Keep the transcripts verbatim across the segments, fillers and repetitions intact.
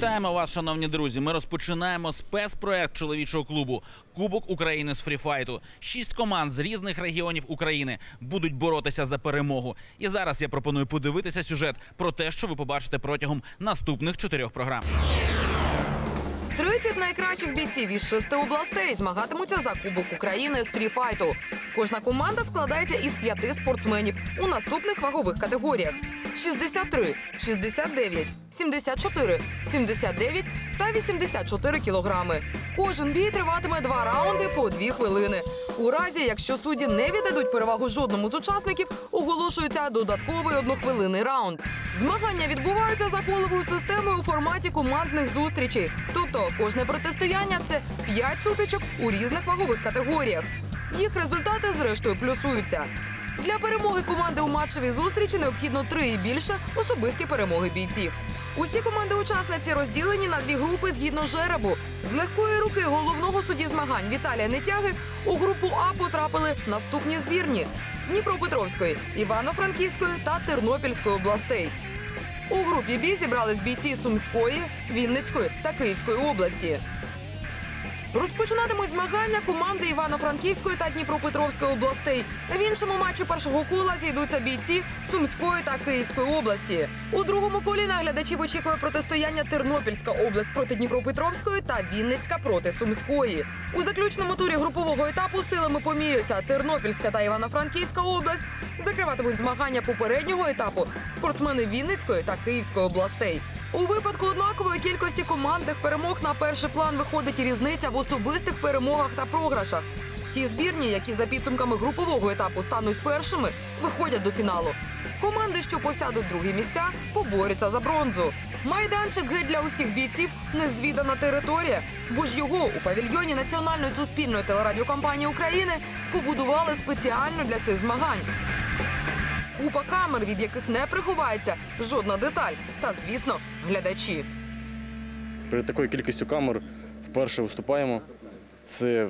Вітаємо вас, шановні друзі. Ми розпочинаємо спецпроект чоловічого клубу «Кубок України з фріфайту». Шість команд з різних регіонів України будуть боротися за перемогу. І зараз я пропоную подивитися сюжет про те, що ви побачите протягом наступних чотирьох програм. тридцять найкращих бійців із шести областей змагатимуться за Кубок України з фріфайту. Кожна команда складається із п'яти спортсменів у наступних вагових категоріях: шістдесят три, шістдесят дев'ять, сімдесят чотири, сімдесят дев'ять та вісімдесят чотири кілограми. Кожен бій триватиме два раунди по дві хвилини. У разі, якщо судді не віддадуть перевагу жодному з учасників, оголошується додатковий однохвилинний раунд. Змагання відбуваються за коловою системою у форматі командних зустрічей. Тобто кожне протистояння – це п'ять сутичок у різних вагових категоріях. Їх результати, зрештою, плюсуються. Для перемоги команди у матчевій зустрічі необхідно три і більше особисті перемоги бійців. Усі команди-учасниці розділені на дві групи згідно жеребу. З легкої руки головного судді змагань Віталія Нетяги у групу А потрапили наступні збірні – Дніпропетровської, Івано-Франківської та Тернопільської областей. У групі Б зібрались бійці Сумської, Вінницької та Київської області. Розпочинатимуть змагання команди Івано-Франківської та Дніпропетровської областей. В іншому матчі першого кола зійдуться бійці Сумської та Київської області. У другому колі наглядачів очікує протистояння Тернопільська область проти Дніпропетровської та Вінницька проти Сумської. У заключному турі групового етапу силами поміряються Тернопільська та Івано-Франківська область. Закриватимуть змагання попереднього етапу спортсмени Вінницької та Київської областей. У випадку однакової кількості командних перемог на перший план виходить різниця в особистих перемогах та програшах. Ті збірні, які за підсумками групового етапу стануть першими, виходять до фіналу. Команди, що посядуть другі місця, поборються за бронзу. Майданчик геть для усіх бійців – незвідана територія, бо ж його у павільйоні Національної суспільної телерадіокомпанії України побудували спеціально для цих змагань. Купа камер, від яких не приховається жодна деталь. Та, звісно, глядачі. Перед такою кількістю камер вперше виступаємо. Це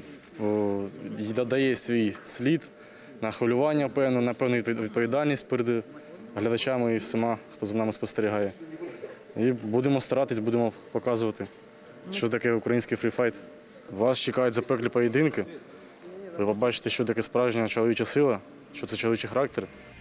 додає свій слід на хвилювання, певно, на певну відповідальність перед глядачами і всіма, хто за нами спостерігає. І будемо старатись, будемо показувати, що таке український фріфайт. Вас чекають запеклі поєдинки. Ви побачите, що таке справжня чоловіча сила, що це чоловічий характер.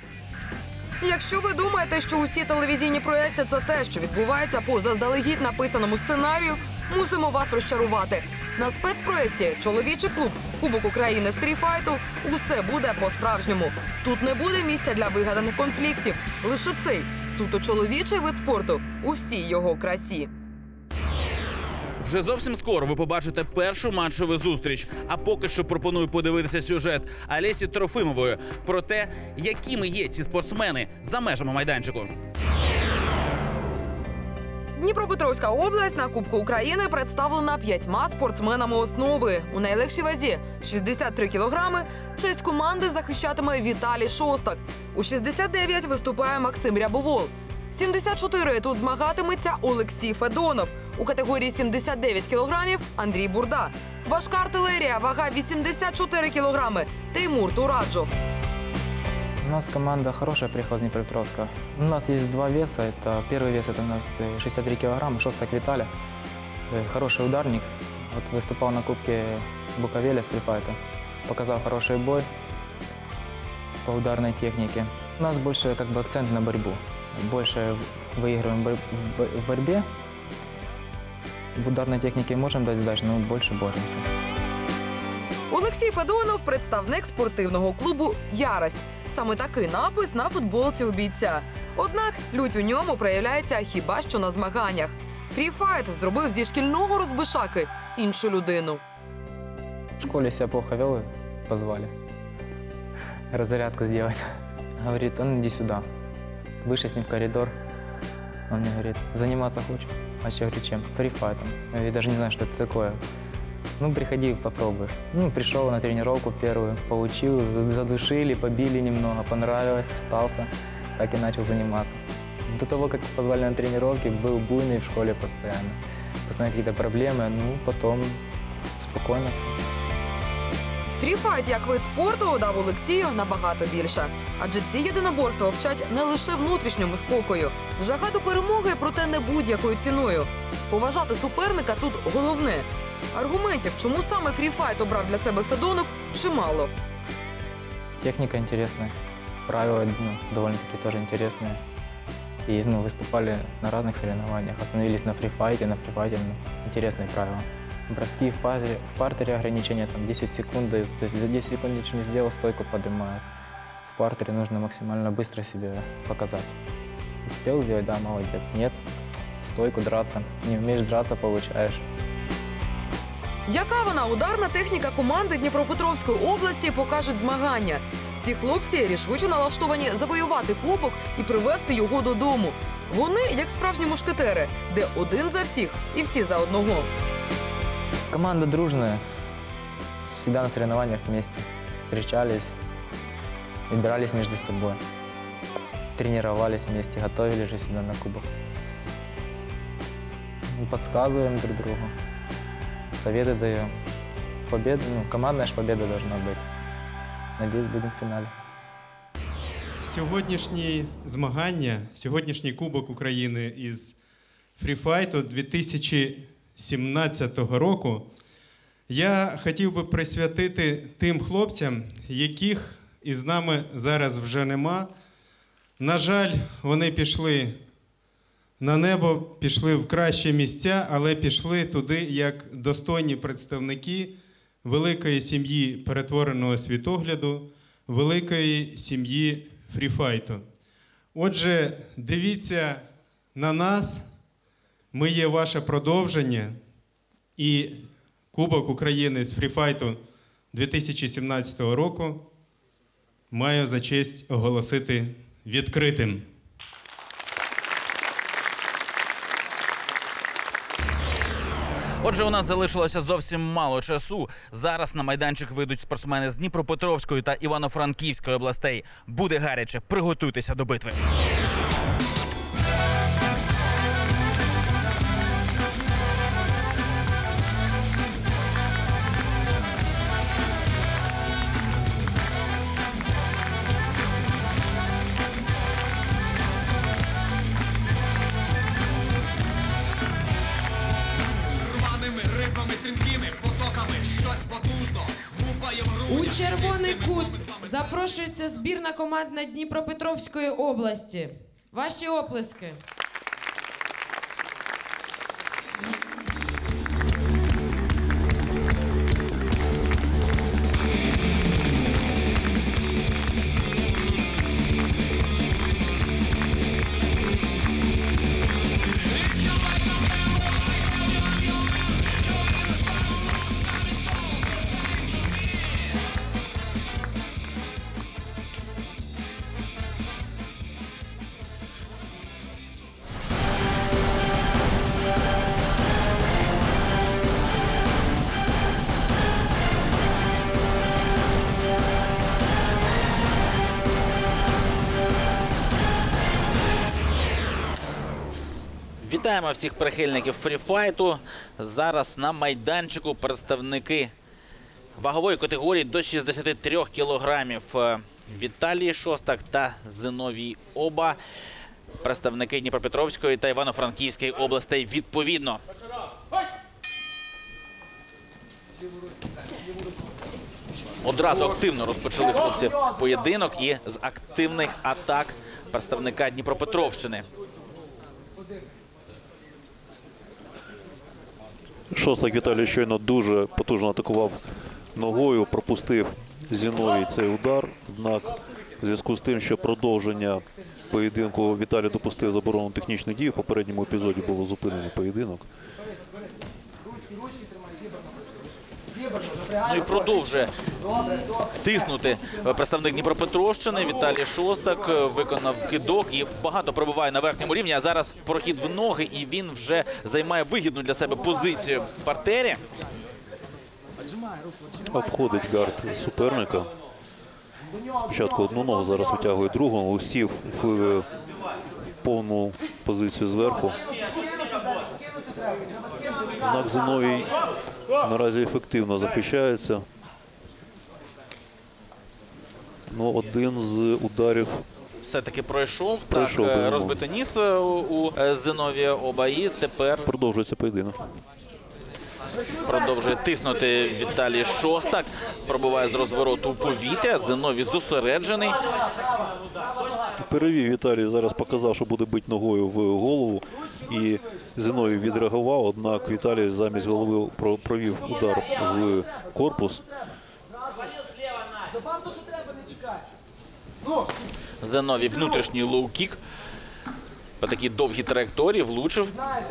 Якщо ви думаєте, що усі телевізійні проєкти – це те, що відбувається по заздалегідь написаному сценарію, мусимо вас розчарувати. На спецпроєкті «Чоловічий клуб. Кубок України з фріфайту» усе буде по-справжньому. Тут не буде місця для вигаданих конфліктів. Лише цей суто чоловічий вид спорту у всій його красі. Вже зовсім скоро ви побачите першу матчеву зустріч. А поки що пропоную подивитися сюжет Олесі Трофимової про те, якими є ці спортсмени за межами майданчику. Дніпропетровська область на Кубку України представлена п'ятьма спортсменами основи. У найлегшій вазі – шістдесят три кілограми. Честь команди захищатиме Віталій Шостак. У шістдесят дев'ять виступає Максим Рябовол. сімдесят чотири тут змагатиметься Олексій Федонов. У категорії сімдесят дев'ять кілограмів – Андрій Бурда. Важка артилерія, вага вісімдесят чотири кілограми – Теймур Тураджов. У нас команда хорошая приехала с Днепропетровска. У нас есть два веса. Это первый вес это у нас шестьдесят три килограмма, Шостак Виталя. Хороший ударник. Вот выступал на Кубке Буковеля с фрифайта. Показал хороший бой по ударной технике. У нас больше как бы акцент на борьбу. Больше выигрываем в борьбе. В ударной технике можем дать сдачу, но больше боремся. Олексій Федонов – представник спортивного клубу «Ярость». Саме такий напис на футболці у бійця. Однак лють у ньому проявляється хіба що на змаганнях. Фріфайт зробив зі шкільного розбишаки іншу людину. В школе себя плохо вел, позвали разрядку сделать. Говорит, он иди сюда. Вышли с ним в коридор. Он мне говорит, заниматься хочешь? А я говорю, чем? Фрифайтом. Я даже не знаю, что это такое. Ну, приходи, попробуй. Ну, пришел на тренировку первую, поучил, задушили, побили немного, понравилось, остался, так и начал заниматься. До того, как позвали на тренировки, был буйный в школе постоянно. Постоянно какие-то проблемы, ну, потом спокойно все. Фріфайт як вид спорту дав Олексію набагато більше. Адже ці єдиноборства вчать не лише внутрішньому спокою, Жага до перемоги, проте не будь-якою ціною. Поважати суперника тут головне. Аргументів, чому саме фріфайт обрав для себе Федонов, чимало. Техника интересная, правила ну, довольно-таки тоже интересные. И ну, выступали на разных соревнованиях, остановились на фрифайте, на фрифайте, ну, интересные правила. Броски в партере, в партере ограничения там десять секунд дают, то есть за десять секунд ничего не сделал, стойку поднимают. В партере нужно максимально быстро себя показать. Успел сделать, да, молодец. Нет, стойку драться. Не умеешь драться, получаешь. Яка вона ударна техніка команди Дніпропетровської області, покажуть змагання. Ці хлопці рішуче налаштовані завоювати кубок і привезти його додому. Вони як справжні мушкетери, де один за всіх і всі за одного. Команда дружная, всегда на соревнованиях вместе. Встречались и дрались между собой. Тренировались вместе, готовили же сюда на кубок. И подсказываем друг другу, советы даем. Победа, ну, командная ж победа должна быть. Надеюсь, будем в финале. Сьогоднішні змагання, сьогоднішній Кубок України із фріфайту дві тисячі сімнадцятого року я хотів би присвятити тим хлопцям, яких із нами зараз вже нема. На жаль, вони пішли на небо, пішли в кращі місця, але пішли туди як достойні представники великої сім'ї перетвореного світогляду, великої сім'ї фріфайту. Отже, дивіться на нас, ми є ваше продовження, і Кубок України з фріфайту дві тисячі сімнадцятого року маю за честь оголосити відкритим. Отже, у нас залишилося зовсім мало часу. Зараз на майданчик вийдуть спортсмени з Дніпропетровської та Івано-Франківської областей. Буде гаряче, приготуйтеся до битви. У червоний кут запрошується збірна командна Дніпропетровської області. Ваші оплески. Вітаємо всіх прихильників фріфайту. Зараз на майданчику представники вагової категорії до шістдесяти трьох кілограмів. Віталій Шостак та Зиновій Оба. Представники Дніпропетровської та Івано-Франківської областей відповідно. Одразу активно розпочали хлопці поєдинок і з активних атак представника Дніпропетровщини. Шостак Віталій щойно дуже потужно атакував ногою, пропустив Зіновій цей удар. Однак в зв'язку з тим, що продовження поєдинку Віталій допустив заборону технічних дій, в попередньому епізоді було зупинено поєдинок. Ну і продовжує тиснути представник Дніпропетровщини. Віталій Шостак виконав кидок і багато пробиває на верхньому рівні. А зараз прохід в ноги, і він вже займає вигідну для себе позицію в партері. Обходить гард суперника. Спочатку одну ногу, зараз витягує другу. Усів в повну позицію зверху. Однак Зиновій наразі ефективно захищається. Ну, один з ударів все-таки пройшов. Пройшов, так, е, безумовно. розбитий ніс е, у, у е, Зиновія Оба. І тепер Продовжується поєдинок. продовжує тиснути Віталій Шостак. Пробиває з розвороту у повітря. Зиновій зосереджений. Перевів Віталій, зараз показав, що буде бити ногою в голову. І Зиновій відреагував, однак Віталій замість голови про- провів удар в корпус. Зиновій внутрішній лоу-кік. По такій довгій траєкторії влучив.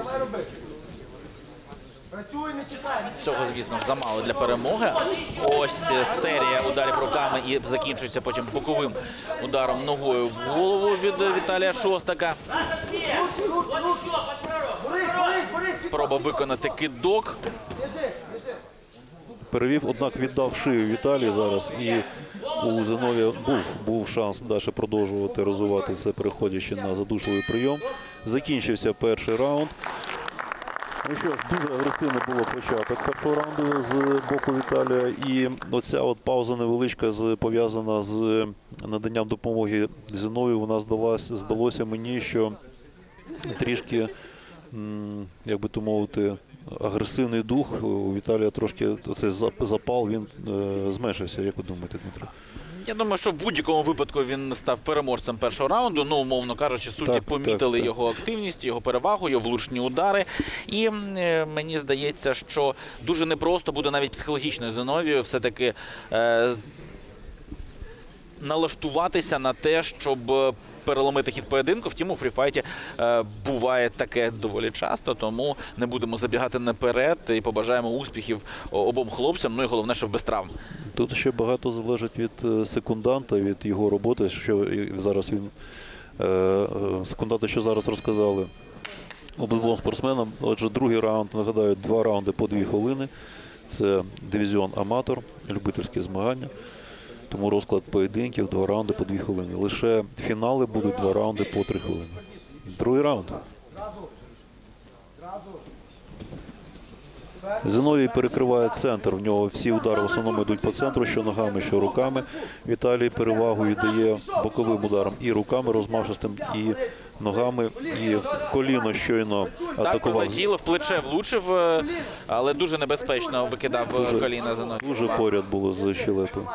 Цього, звісно ж, замало для перемоги. Ось е, серія ударів руками і закінчується потім боковим ударом ногою в голову від е, Віталія Шостака. Спроба виконати кидок. Перевів, однак віддав шию Віталій зараз. І у Зиновія був, був шанс далі продовжувати розвивати це, переходячи на задушливий прийом. Закінчився перший раунд. Ну що ж, дуже агресивно було початок першого раунду з боку Віталія. І оця от пауза невеличка з- пов'язана з наданням допомоги Зиновію. Вона здалась, здалося мені, що трішки, м, як би то мовити, агресивний дух у Віталія трошки, цей зап- запал, він е, зменшився. Як ви думаєте, Дмитро? Я думаю, що в будь-якому випадку він став переможцем першого раунду. Ну, умовно кажучи, судді Так, помітили так, так. його активність, його перевагу, його влучні удари. І е, мені здається, що дуже непросто буде навіть психологічно Зиновію все-таки е, налаштуватися на те, щоб е, переломити хід поєдинку. Втім, у фріфайті е, буває таке доволі часто, тому не будемо забігати наперед і побажаємо успіхів обом хлопцям. Ну і головне, щоб без травм. Тут ще багато залежить від е, секунданта, від його роботи, що і зараз він е, е, секунданти, що зараз розказали обидвом спортсменам. Отже, другий раунд, нагадаю, два раунди по дві хвилини. Це дивізіон аматор, любительські змагання. Тому розклад поєдинків два раунди по дві хвилини. Лише фінали будуть два раунди по три хвилини. Другий раунд. Зиновій перекриває центр. В нього всі удари в основному йдуть по центру, що ногами, що руками. Віталій перевагу віддає боковим ударом і руками розмашистим, і ногами, і коліно щойно Так, атакував. прилетіло, в плече влучив, е, але дуже небезпечно викидав е, Дуже- коліна Зиновій. Дуже поряд було з щелепою.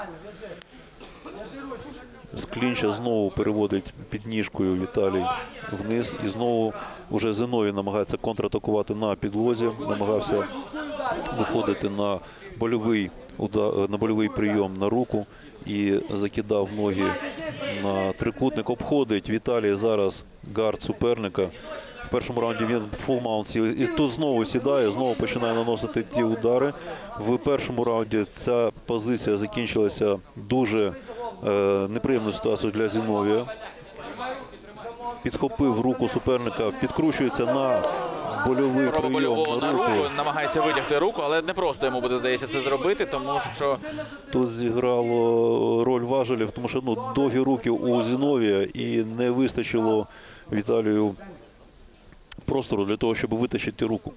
З клінча знову переводить підніжкою Віталій вниз. І знову вже Зиновій намагається контратакувати на підлозі. Намагався виходити на больовий, удар, на больовий прийом на руку і закидав ноги на трикутник. Обходить Віталій зараз гард суперника. В першому раунді він фул маунт сів. І тут знову сідає, знову починає наносити ті удари. В першому раунді ця позиція закінчилася дуже е, неприємною ситуацією для Зиновія. Підхопив руку суперника, підкручується на больовий Спроба прийом больового на на руку, руку. намагається витягти руку, але не просто йому буде, здається, це зробити, тому що Тут зіграло роль важелів, тому що ну, довгі руки у Зиновія і не вистачило Віталію простору для того, щоб витащити руку.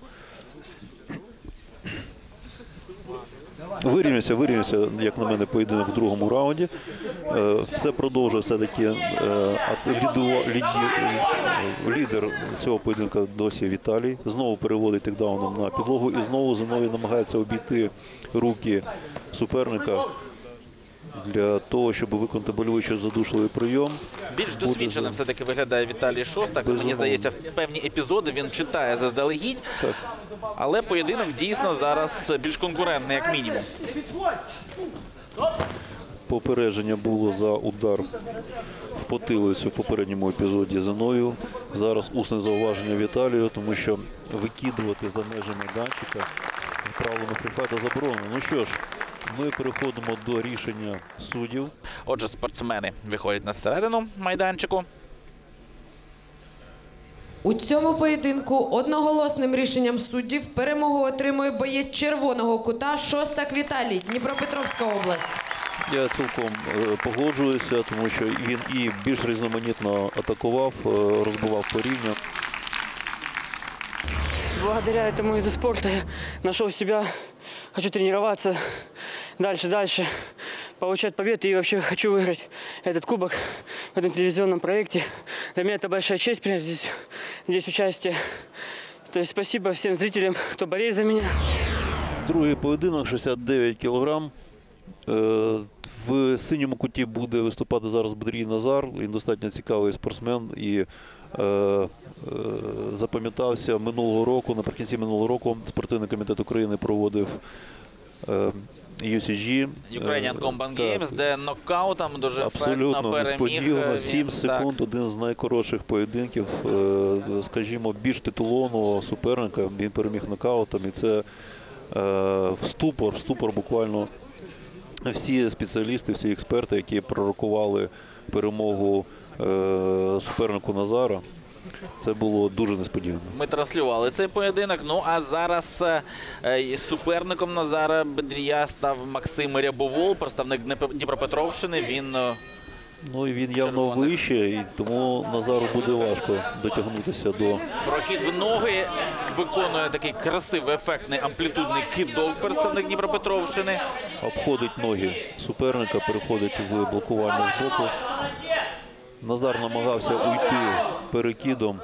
Вирівнявся, вирівнявся, як на мене, поєдинок в другому раунді. Е, Все продовжує все-таки е, а ліду- ліді- лідер цього поєдинка досі Віталій. Знову переводить тикдауном на підлогу і знову Зиновій намагається обійти руки суперника для того, щоб виконати больовий чи задушливий прийом. більш Буде досвідченим за- все-таки виглядає Віталій Шостак. Мені Безумовно. здається, в певні епізоди він читає заздалегідь, Так. але поєдинок дійсно зараз більш конкурентний, як мінімум. Попередження було за удар в потилицю в попередньому епізоді Зиновію. Зараз усне зауваження Віталію, тому що викидувати за межі майданчика правило на фріфайта заборонено. Ну що ж, ми переходимо до рішення суддів. Отже, спортсмени виходять на середину майданчику. У цьому поєдинку одноголосним рішенням суддів перемогу отримує боєць червоного кута Шостак Віталій, Дніпропетровська область. Я цілком е, погоджуюся, тому що він і більш різноманітно атакував, е, розбивав по рівню. Благодаря этому виду спорта я нашел себя, хочу тренироваться дальше, дальше, получать победы. И вообще хочу выиграть этот кубок в этом телевизионном проекте. Для меня это большая честь принять здесь, здесь участие. То есть спасибо всем зрителям, кто болеет за меня. Другий поєдинок, шістдесят дев'ять кілограм. Е, В синьому куті буде виступати зараз Бедрій Назар. Він достатньо цікавий спортсмен і е, е, запам'ятався минулого року, наприкінці минулого року спортивний комітет України проводив е, ю сі джі. Ukrainian Combat Так. Games, де нокаутом дуже ефектно Абсолютно переміг. несподівано. він, сім секунд, один з найкоротших поєдинків, е, скажімо, більш титулованого суперника. Він переміг нокаутом, і це е, в ступор, в ступор буквально всі спеціалісти, всі експерти, які пророкували перемогу е, супернику Назара. Це було дуже несподівано. Ми транслювали цей поєдинок. Ну а зараз е, суперником Назара Бедрія став Максим Рябовол, представник Днепро- Дніпропетровщини. Він е, Ну і він явно Червоний. вище, і тому Назару буде важко дотягнутися до прохід в ноги, виконує такий красивий, ефектний, амплітудний кидок представник Дніпропетровщини. обходить ноги суперника, переходить в блокування з боку. Назар намагався уйти перекидом.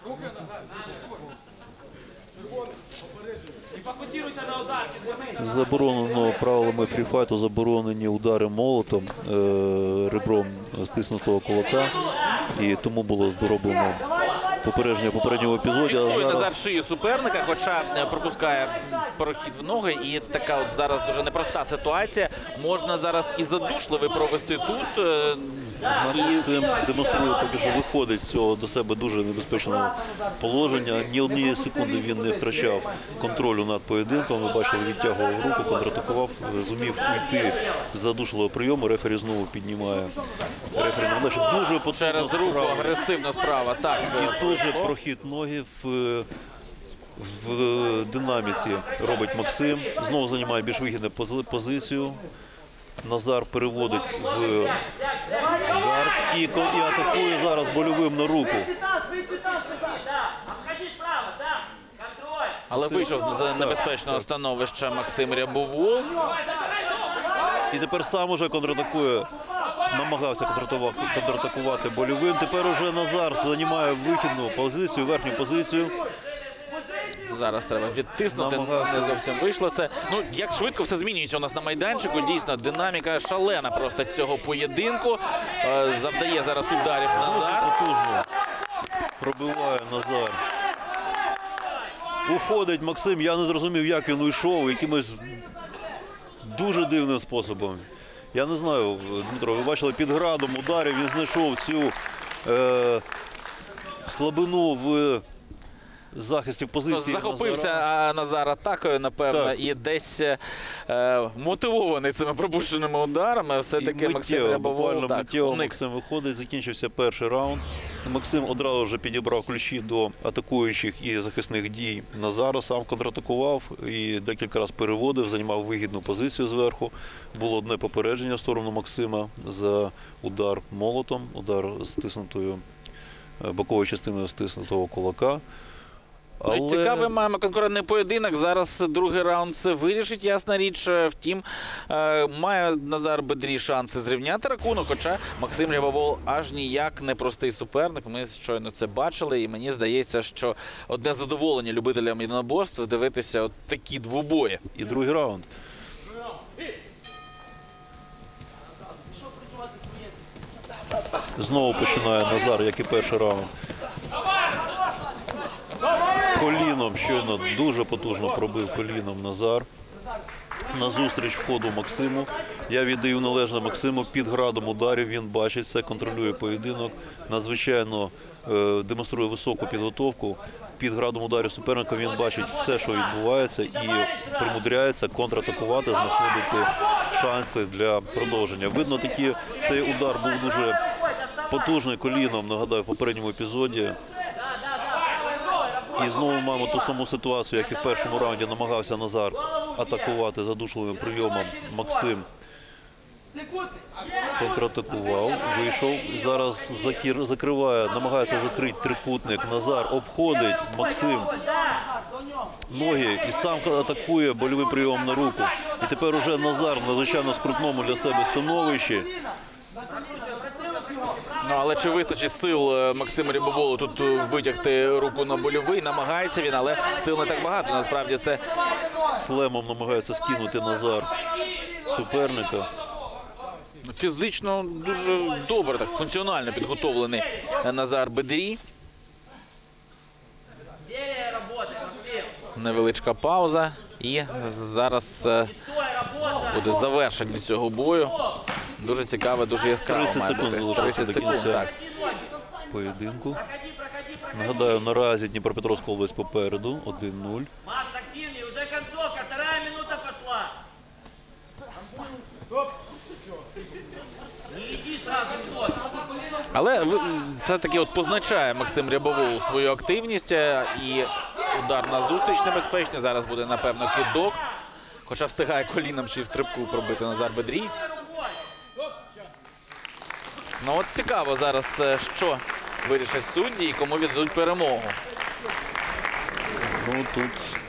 Заборонено правилами фріфайту, заборонені удари молотом, е, ребром стиснутого кулака. І тому було зроблено попередження в попередньому епізоді. А Фіксує зараз Назар шию суперника, хоча е, пропускає прохід в ноги. І така от зараз дуже непроста ситуація. Можна зараз і задушливий провести тут. е, Максим демонструє, поки що виходить з цього до себе дуже небезпечного положення. Ні однієї секунди він не втрачав контролю над поєдинком. Ви бачили, відтягував руку, контратакував, зумів уйти з задушливого прийому. Рефері знову піднімає рефері на плечі. Дуже потужна Через руку справа. агресивна справа. Так, І теж прохід ноги в, в динаміці робить Максим. Знову займає більш вигідну пози- позицію. Назар переводить в гард і, ко- і атакує зараз больовим на руку. але вийшов з небезпечного становища Максим Рябовол. І тепер сам уже контратакує, намагався контратувати, контратакувати больовим. Тепер уже Назар займає вихідну позицію, верхню позицію. Зараз треба відтиснути, Намагався. не зовсім вийшло це. Ну, як швидко все змінюється у нас на майданчику. Дійсно, динаміка шалена просто цього поєдинку. Е, Завдає зараз ударів Назар. Потужно пробиває Назар. Уходить Максим. Я не зрозумів, як він уйшов, якимось дуже дивним способом. Я не знаю, Дмитро, ви бачили, під градом ударів він знайшов цю е, слабину в захисті в позиції. Захопився Назара. а, Назар атакою, напевно, Так. і десь е, мотивований цими пропущеними ударами. Все-таки І Максим миттєво, Рябовол буквально так, миттєво уник. Максим виходить, закінчився перший раунд. Максим одразу вже підібрав ключі до атакуючих і захисних дій Назара, сам контратакував і декілька разів переводив, займав вигідну позицію зверху. Було одне попередження в сторону Максима за удар молотом, удар стиснутою е, боковою частиною стиснутого кулака. Але... Цікавий маємо конкурентний поєдинок. Зараз другий раунд це вирішить, ясна річ. Втім, е, має Назар Бедрій шанси зрівняти рахунок, хоча Максим Рябовол аж ніяк не простий суперник. Ми щойно це бачили, і мені здається, що одне задоволення любителям єдиноборств дивитися от такі двобої. І другий раунд. Знову починає Назар, як і перший раунд. Коліном щойно дуже потужно пробив коліном Назар. Назустріч входу Максиму. Я віддаю належне Максиму. Під градом ударів він бачить це, контролює поєдинок. Надзвичайно е, демонструє високу підготовку. Під градом ударів суперника він бачить все, що відбувається, і примудряється контратакувати, знаходити шанси для продовження. Видно, такі, цей удар був дуже потужний коліном, нагадаю, в попередньому епізоді. І знову маємо ту саму ситуацію, як і в першому раунді намагався Назар атакувати задушливим прийомом. Максим контратакував, вийшов. Зараз закір, закриває, намагається закрити трикутник. Назар обходить. Максим ноги і сам атакує больовим прийомом на руку. І тепер уже Назар в надзвичайно скрутному для себе становищі. Ну, але чи вистачить сил е, Максиму Рябоволу тут е, витягти руку на больовий? Намагається він, але сил не так багато. Насправді це Слемом намагається скинути Назар суперника. фізично дуже добре, так функціонально підготовлений Назар Бедрій. Невеличка пауза. І зараз е, буде завершення цього бою. Дуже цікаво, дуже яскраво. тридцять має секунд бути. залишається тридцять до секунд, кінця так. поєдинку. Нагадаю, наразі Дніпропетровська область попереду. один нуль. Макс, активнее, уже концовка, вторая минута пошла. Не иди сразу в ход. Але ви- все-таки от позначає Максим Рябовол свою активність е, і удар на зустріч небезпечний. Зараз буде, напевно, кидок. Хоча встигає коліном ще й в стрибку пробити Назар Бедрій. Ну от цікаво зараз, е, що вирішать судді і кому віддадуть перемогу. Ну, тут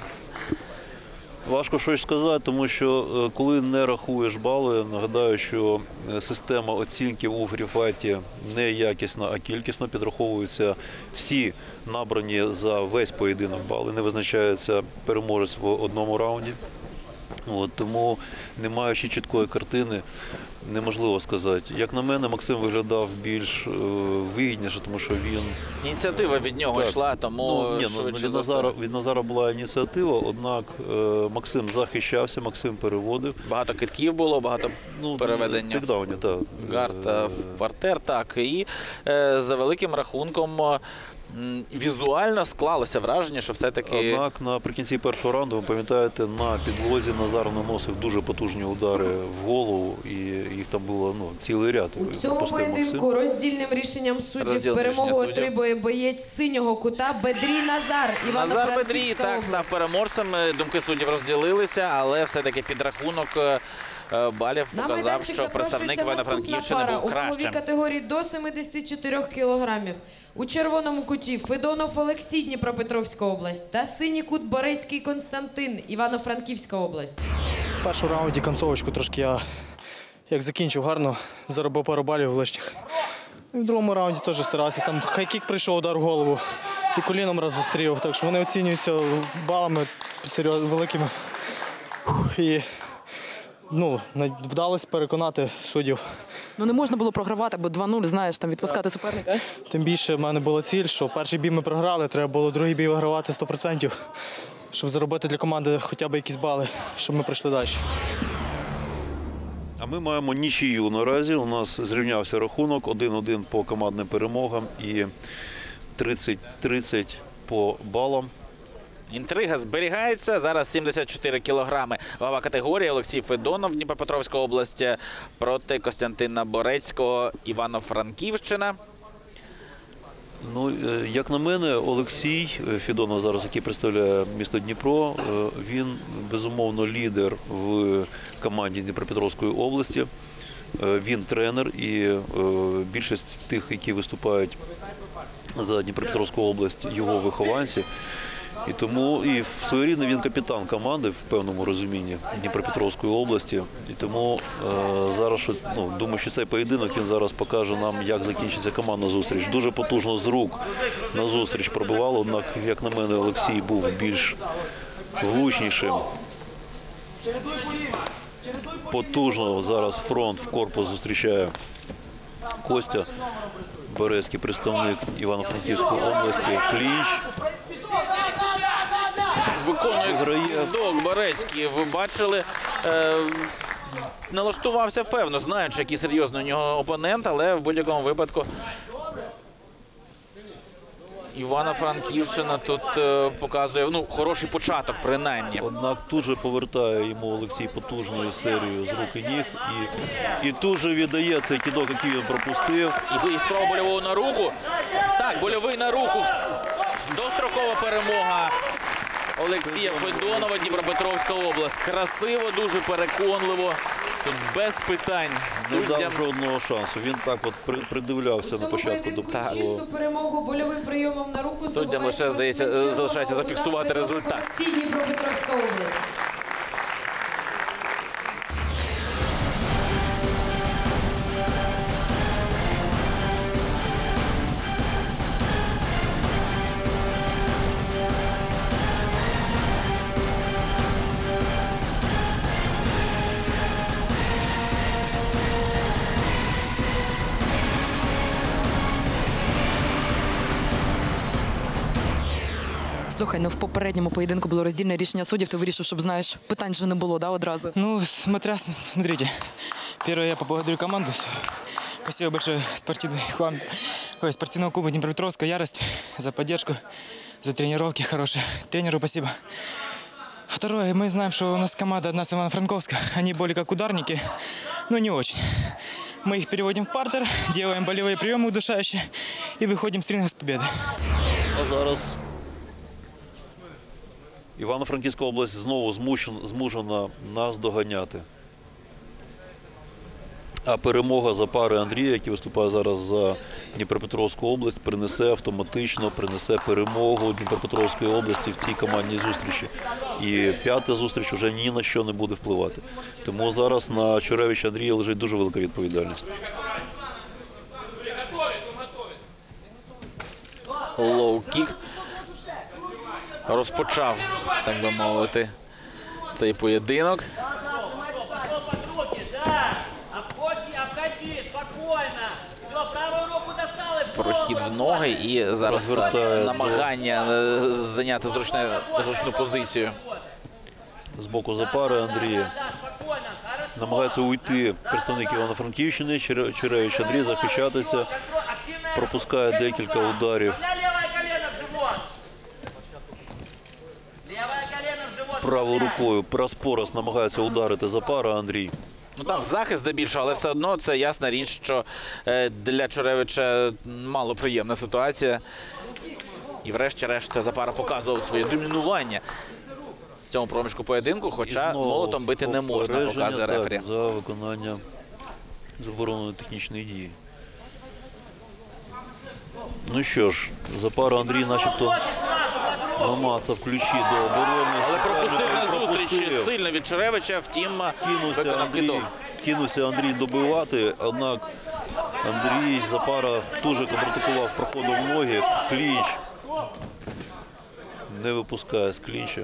важко щось сказати, тому що е, коли не рахуєш бали, нагадаю, що е, система оцінки у фріфайті не якісна, а кількісна. Підраховуються всі набрані за весь поєдинок бали. Не визначається переможець в одному раунді. От, тому, не маючи чіткої картини, неможливо сказати. Як на мене, Максим виглядав більш е, вигідніше, тому що він... Ініціатива від нього Так. йшла, тому Ну, ні, ну, швидше від, за Назара, все. від Назара була ініціатива, однак е, Максим захищався, Максим переводив. Багато китків було, багато Ну, переведення. тикдауні, так. Гард Е, е, в партер, так. І е, за великим рахунком е, м, візуально склалося враження, що все-таки... Однак наприкінці першого раунду, ви пам'ятаєте, на підлозі Назар наносив дуже потужні удари в голову, і їх там було ну, цілий ряд. У цьому пропустив поєдинку Максим. роздільним рішенням суддів Роздільним перемогу рішенням суддів. отримує боєць синього кута Бедрій Назар. Назар Бедрій Івано-Франківська так область. став переможцем. Е, Думки суддів розділилися, але все-таки підрахунок е, е, балів На показав, майданчик що представник запрошується наступна Івано-Франківщини пара був у ваговій кращим. категорії до семидесяти чотирьох кілограмів. У червоному куті Федонов Олексій, Дніпропетровська область, та синій кут Борейський Константин, Івано-Франківська область. В першому раунді концовочку трошки я як закінчив гарно, заробив пару балів лишніх. І в другому раунді теж старався. Там хайкік прийшов, удар в голову і коліном раз зустрів. Так що вони оцінюються балами серйозно великими. І ну, вдалося переконати суддів. Ну не можна було програвати, бо два нуль, знаєш, там відпускати суперника. Тим більше в мене була ціль, що перший бій ми програли, треба було другий бій вигравати сто відсотків, щоб заробити для команди хоча б якісь бали, щоб ми пройшли далі. А ми маємо нічию наразі. У нас зрівнявся рахунок один один по командним перемогам і тридцять тридцять по балам. Інтрига зберігається. Зараз сімдесят чотири кілограми вагова категорія. Олексій Федонов, Дніпропетровська область проти Костянтина Борецького, Івано-Франківщина. Ну, е, як на мене, Олексій Федонов зараз, який представляє місто Дніпро, е, він безумовно лідер в команді Дніпропетровської області. Е, Він тренер і е, більшість тих, які виступають за Дніпропетровську область, його вихованці. І тому і своєрідний він капітан команди в певному розумінні Дніпропетровської області. І тому е, зараз що, ну, думаю, що цей поєдинок він зараз покаже нам, як закінчиться командна зустріч. Дуже потужно з рук на зустріч пробивало, однак, як на мене, Олексій був більш влучнішим. Потужно зараз фронт в корпус зустрічає Костя Березький, представник Івано-Франківської області. Клінч. Виконує Виграє. кидок Борецький. Ви бачили, е, налаштувався певно, знаючи, який серйозний у нього опонент, але в будь-якому випадку Івано-Франківщина тут е, показує ну, хороший початок, принаймні. Однак тут же повертає йому Олексій потужною серією з рук і ніг. І, і тут же віддає цей кидок, який він пропустив. І, і спроба больового на руку. Так, больовий на руку. Дострокова перемога Олексія Федонова, Дніпропетровська область. Красиво, дуже переконливо. Тут без питань Не дав суддям. жодного шансу. Він так от при- придивлявся У на цьому початку до поєдинку чисту перемогу больовим прийомом на руку Суддям здобуває лише, здається, спортсмен залишається Червоного зафіксувати кута результат. Олексій, Дніпропетровська область. Слухай, ну в попередньому поєдинку було роздільне рішення суддів. Ти вирішив, щоб, знаєш, питань же не було, да, одразу? Ну, смотря, смотрите. Первое, я поблагодарю команду. Спасибо большое спортивной, вам, ой, спортивному клубу Днепропетровская «Ярость» за поддержку, за тренировки хорошие. Тренеру спасибо. Второе, мы знаем, что у нас команда одна с Ивано-Франковска. Они более как ударники, но не очень. Мы их переводим в партер, делаем болевые приемы удушающие и выходим с ринга с победой. А зараз Івано-Франківська область знову змушена, змушена нас доганяти. А перемога Запари Андрія, який виступає зараз за Дніпропетровську область, принесе автоматично, принесе перемогу Дніпропетровської області в цій командній зустрічі. І п'ята зустріч вже ні на що не буде впливати. Тому зараз на Чуревича Андрія лежить дуже велика відповідальність. Лоу-кік розпочав, так би мовити, цей поєдинок. Обходи, обходи, спокойно. Все, правую руку достал и Прохід в ноги і зараз Розвертає намагання е, зайняти зручне, зручну позицію. З боку Запари Андрія. Намагається уйти представник Івано-Франківщини. Чуре- Чуревич Андрій захищатися. Пропускає декілька ударів Левое колено в живот. Левое колено в живот. правою рукою. Праспорос намагається ударити Запара Андрій. Ну там захист здебільшого, але все одно це ясна річ, що е, для Чуревича малоприємна ситуація. І врешті-решт Запара показував своє домінування в цьому проміжку поєдинку, І хоча знову молотом бити не можна, попередження, показує так, рефері. за виконання забороненої технічної дії. Ну що ж, Запара Андрій начебто намацав ключі до оборони. Але пропустив на зустріч Пропустив. сильно від Чуревича, втім Кинувся виконав Андрій, кидок. кинувся Андрій добивати, однак Андрій Запара дуже контратакував проходом в ноги. Клінч не випускає з клінча.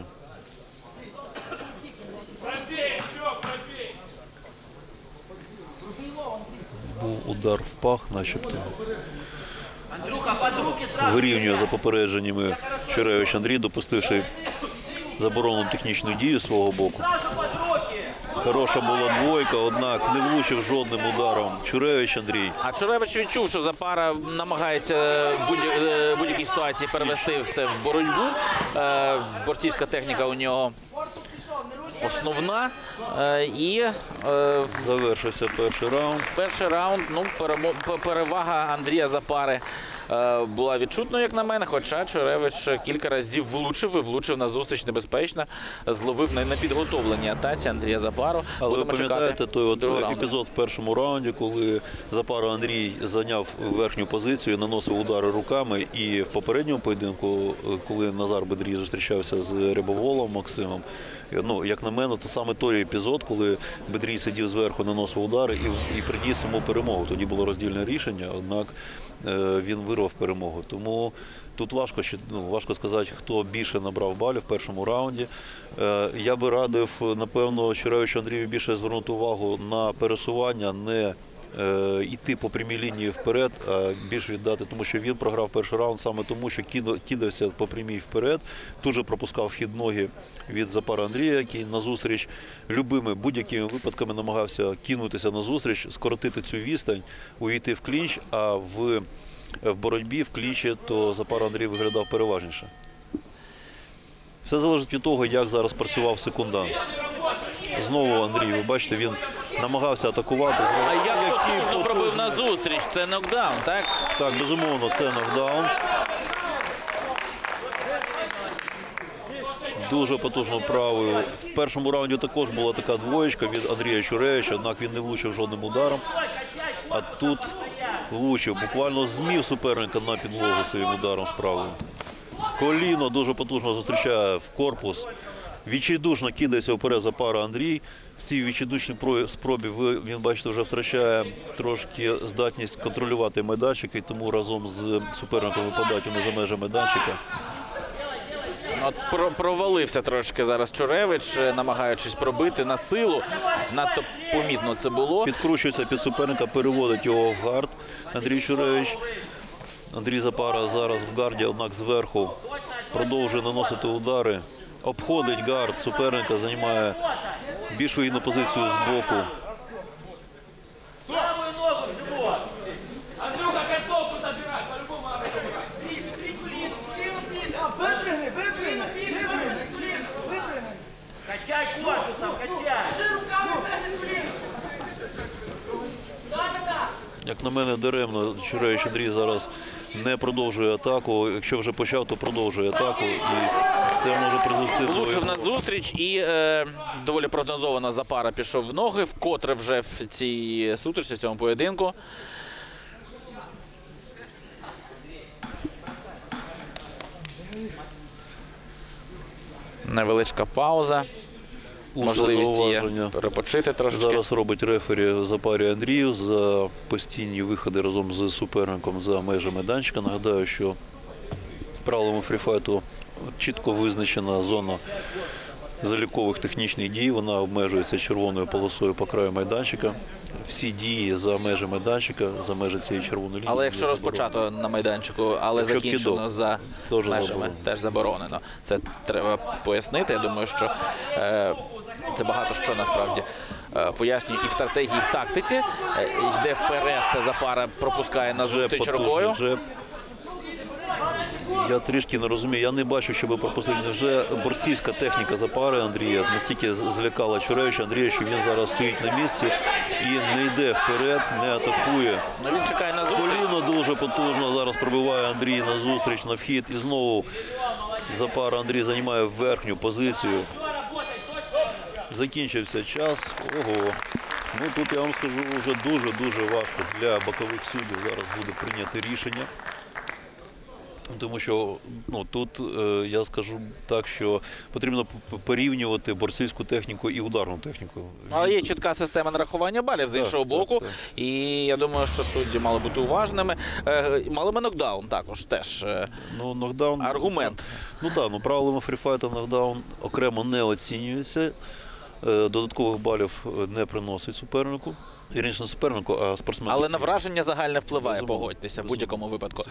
Був удар в пах, начебто. Андрюха, под руки сразу. Вирівнює за попередженнями Чуревич Андрій, допустивши заборонену технічну дію з свого боку. Сразу под руки. Хороша була двойка, однак не влучив жодним ударом Чуревич Андрій. А Чуревич відчув, що Запара намагається в будь- е, будь-якій ситуації перевести все в боротьбу. Е, Борцівська техніка у нього основна. Е, І е, Завершився перший раунд. перший раунд, ну, перемо- пе- перевага Андрія Запари е, була відчутною, як на мене, хоча Чуревич кілька разів влучив і влучив на зустріч небезпечно, зловив на, на підготовленій атаці Андрія Запару. Але ви Будемо пам'ятаєте чекати той от другого раунду. епізод в першому раунді, коли Запара Андрій зайняв верхню позицію, наносив удари руками, і в попередньому поєдинку, коли Назар Бедрій зустрічався з Рябоволом Максимом, ну, як на мене, то саме той епізод, коли Бедрій сидів зверху, наносив удари і, і приніс йому перемогу. Тоді було роздільне рішення, однак е, він вирвав перемогу. Тому тут важко, ще- ну, важко сказати, хто більше набрав балів в першому раунді. Е, я би радив, напевно, Чуревичу Андрію більше звернути увагу на пересування, не е, йти по прямій лінії вперед, а більш віддати, тому що він програв перший раунд саме тому, що кидав- кидався по прямій вперед, тут же пропускав вхід ноги від Запара Андрія, який назустріч любими будь-якими випадками намагався кинутися назустріч, скоротити цю відстань, увійти в клінч, а в, в боротьбі в клінчі то Запара Андрій виглядав переважніше. Все залежить від того, як зараз працював секундант. Знову Андрій, ви бачите, він намагався атакувати. А як Який потужно пробив на потужний- зустріч? Це нокдаун, так? Так, безумовно, це нокдаун. дуже потужно правою. В першому раунді також була така двоєчка від Андрія Чуревича, однак він не влучив жодним ударом. А тут влучив, буквально змів суперника на підлогу своїм ударом з правою. Коліно дуже потужно зустрічає в корпус. Відчайдушно кидається вперед за пару Андрій. В цій відчайдушній спробі він, бачите, вже втрачає трошки здатність контролювати майданчик, і тому разом з суперником випадають вони за межі майданчика. От провалився трошки зараз Чуревич, намагаючись пробити на силу. Надто помітно це було. Підкручується під суперника, переводить його в гард Андрій Чуревич. Андрій Запара зараз в гарді, однак зверху продовжує наносити удари. Обходить гард суперника, займає більш вигідну позицію з боку. Правую ногу в живот. Андрюха, концовку забирай, по-любому надо. Выпрыгни, выпрыгни, выпрыгни. Качай корпусом, качай. Держи руками, выпрыгни. Як на мене, даремно Чуревич Андрій зараз не продовжує атаку. Якщо вже почав, то продовжує атаку. І це може призвести до... Влучив на зустріч і е, доволі прогнозовано Запара пішов в ноги, вкотре вже в цій сутичці, в цьому поєдинку. Невеличка пауза. Можливість є перепочити трошки. Зараз робить рефері Запарі Андрію за постійні виходи разом з суперником за межі майданчика. Нагадаю, що правилами фріфайту чітко визначена зона залікових технічних дій. Вона обмежується червоною полосою по краю майданчика. Всі дії за межі майданчика, за межі цієї червоної лінії. Але якщо розпочато на майданчику, але Якщо закінчено кидок, за теж межами, заборонено. теж заборонено. Це треба пояснити. Я думаю, що е, це багато що насправді е, пояснює і в стратегії, і в тактиці. Е, йде вперед, Запара пропускає на зустріч рукою. Вже... Я трішки не розумію, я не бачу, щоб пропустили. Вже борцівська техніка Запари Андрія настільки злякала Чуревича Андрія, що він зараз стоїть на місці і не йде вперед, не атакує. Він чекає на зустріч. Коліно дуже потужно зараз пробиває Андрій на зустріч, на вхід. І знову Запара Андрій займає верхню позицію. Закінчився час. Ого. Ну тут я вам скажу, вже дуже-дуже важко для бокових суддів зараз буде прийняти рішення. Тому що ну, тут, е, я скажу так, що потрібно порівнювати борцівську техніку і ударну техніку. Але є чітка система нарахування балів з Так, іншого так, боку. так. І я думаю, що судді мали бути уважними. Е, мали би нокдаун також теж. Е, Ну, нокдаун, аргумент. Ну так, ну, правилами фріфайта нокдаун окремо не оцінюється. Е, додаткових балів не приносить супернику. І раніше не супернику, а спортсмену. Але на враження загальне впливає, Безумовно, погодьтеся, в будь-якому випадку.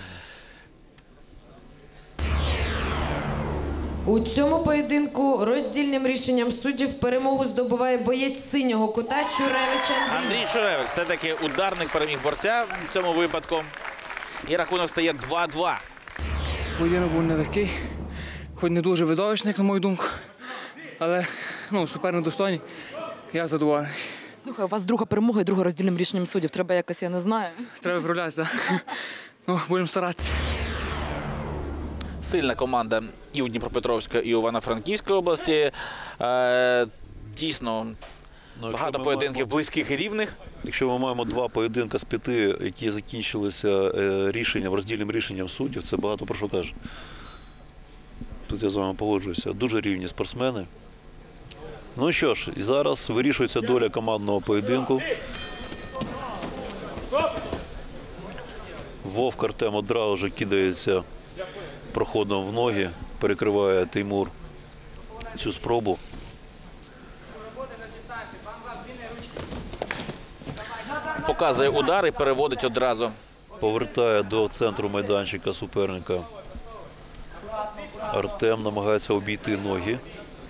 У цьому поєдинку роздільним рішенням суддів перемогу здобуває боєць синього кута Чуревич Андрій. Андрій Чуревич все-таки ударник переміг борця в цьому випадку. І рахунок стає два-два. Поєдинок був нелегкий, хоч не дуже видовищний, як на мою думку. Але ну, суперник достойний, я задоволений. Слухай, у вас друга перемога і друга роздільним рішенням суддів. Треба якось, я не знаю. Треба виправлятися, так? Ну, будемо старатися. Сильна команда і у Дніпропетровська, і у Івано-Франківської області. Е, дійсно, Ну, багато ми поєдинків маємо, близьких і рівних. якщо ми маємо два поєдинки з п'яти, які закінчилися е, рішенням, роздільним рішенням суддів, це багато про що каже. Тут я з вами погоджуюся. Дуже рівні спортсмени. Ну що ж, і зараз вирішується доля командного поєдинку. Вовк Артем одразу вже кидається проходом в ноги, перекриває Теймур цю спробу. Показує удар і переводить одразу. Повертає до центру майданчика суперника. Артем намагається обійти ноги.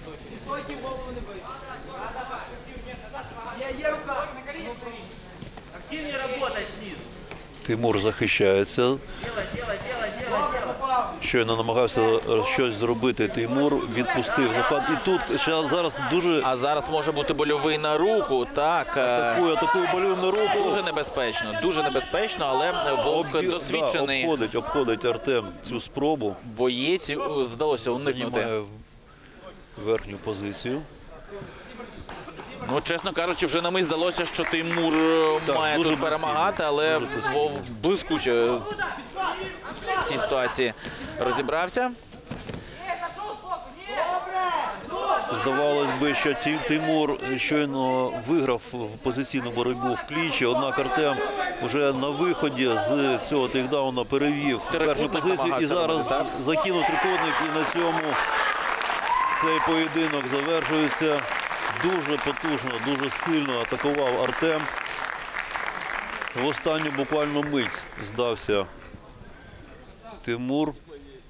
Тимур захищається. Щойно намагався щось зробити Тимур, відпустив захват. І тут зараз дуже... А зараз може бути больовий на руку, так. Атакує, атакує больовий на руку. Дуже небезпечно, дуже небезпечно, але Вовк Обі... досвідчений. Да, обходить, обходить Артем цю спробу. Боєць вдалося уникнути. Займає верхню позицію. Ну, чесно кажучи, вже на мить здалося, що Тимур Так, має дуже тут перемагати, але Дуже близько. Вов блискуче в цій ситуації розібрався. Здавалось би, що Ті- Тимур щойно виграв в позиційну боротьбу в клінчі, однак Артем вже на виході з цього тейкдауна перевів верхню Трикутник позицію і намагався зараз робити, закинув трикутник, і на цьому цей поєдинок завершується. Дуже потужно, дуже сильно атакував Артем. В останню буквально мить здався Тимур.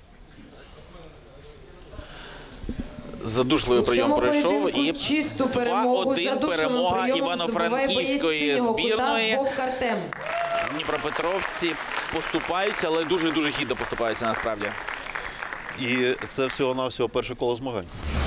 Задушливий У прийом цьому пройшов поєдинку і чисту перемогу два-один задушливим перемога прийомом Івано-Франківської здобуває боєць синього кута збірної. Вовк Артем. Дніпропетровці поступаються, але дуже-дуже гідно поступаються насправді. І це всього-навсього перше коло змагань.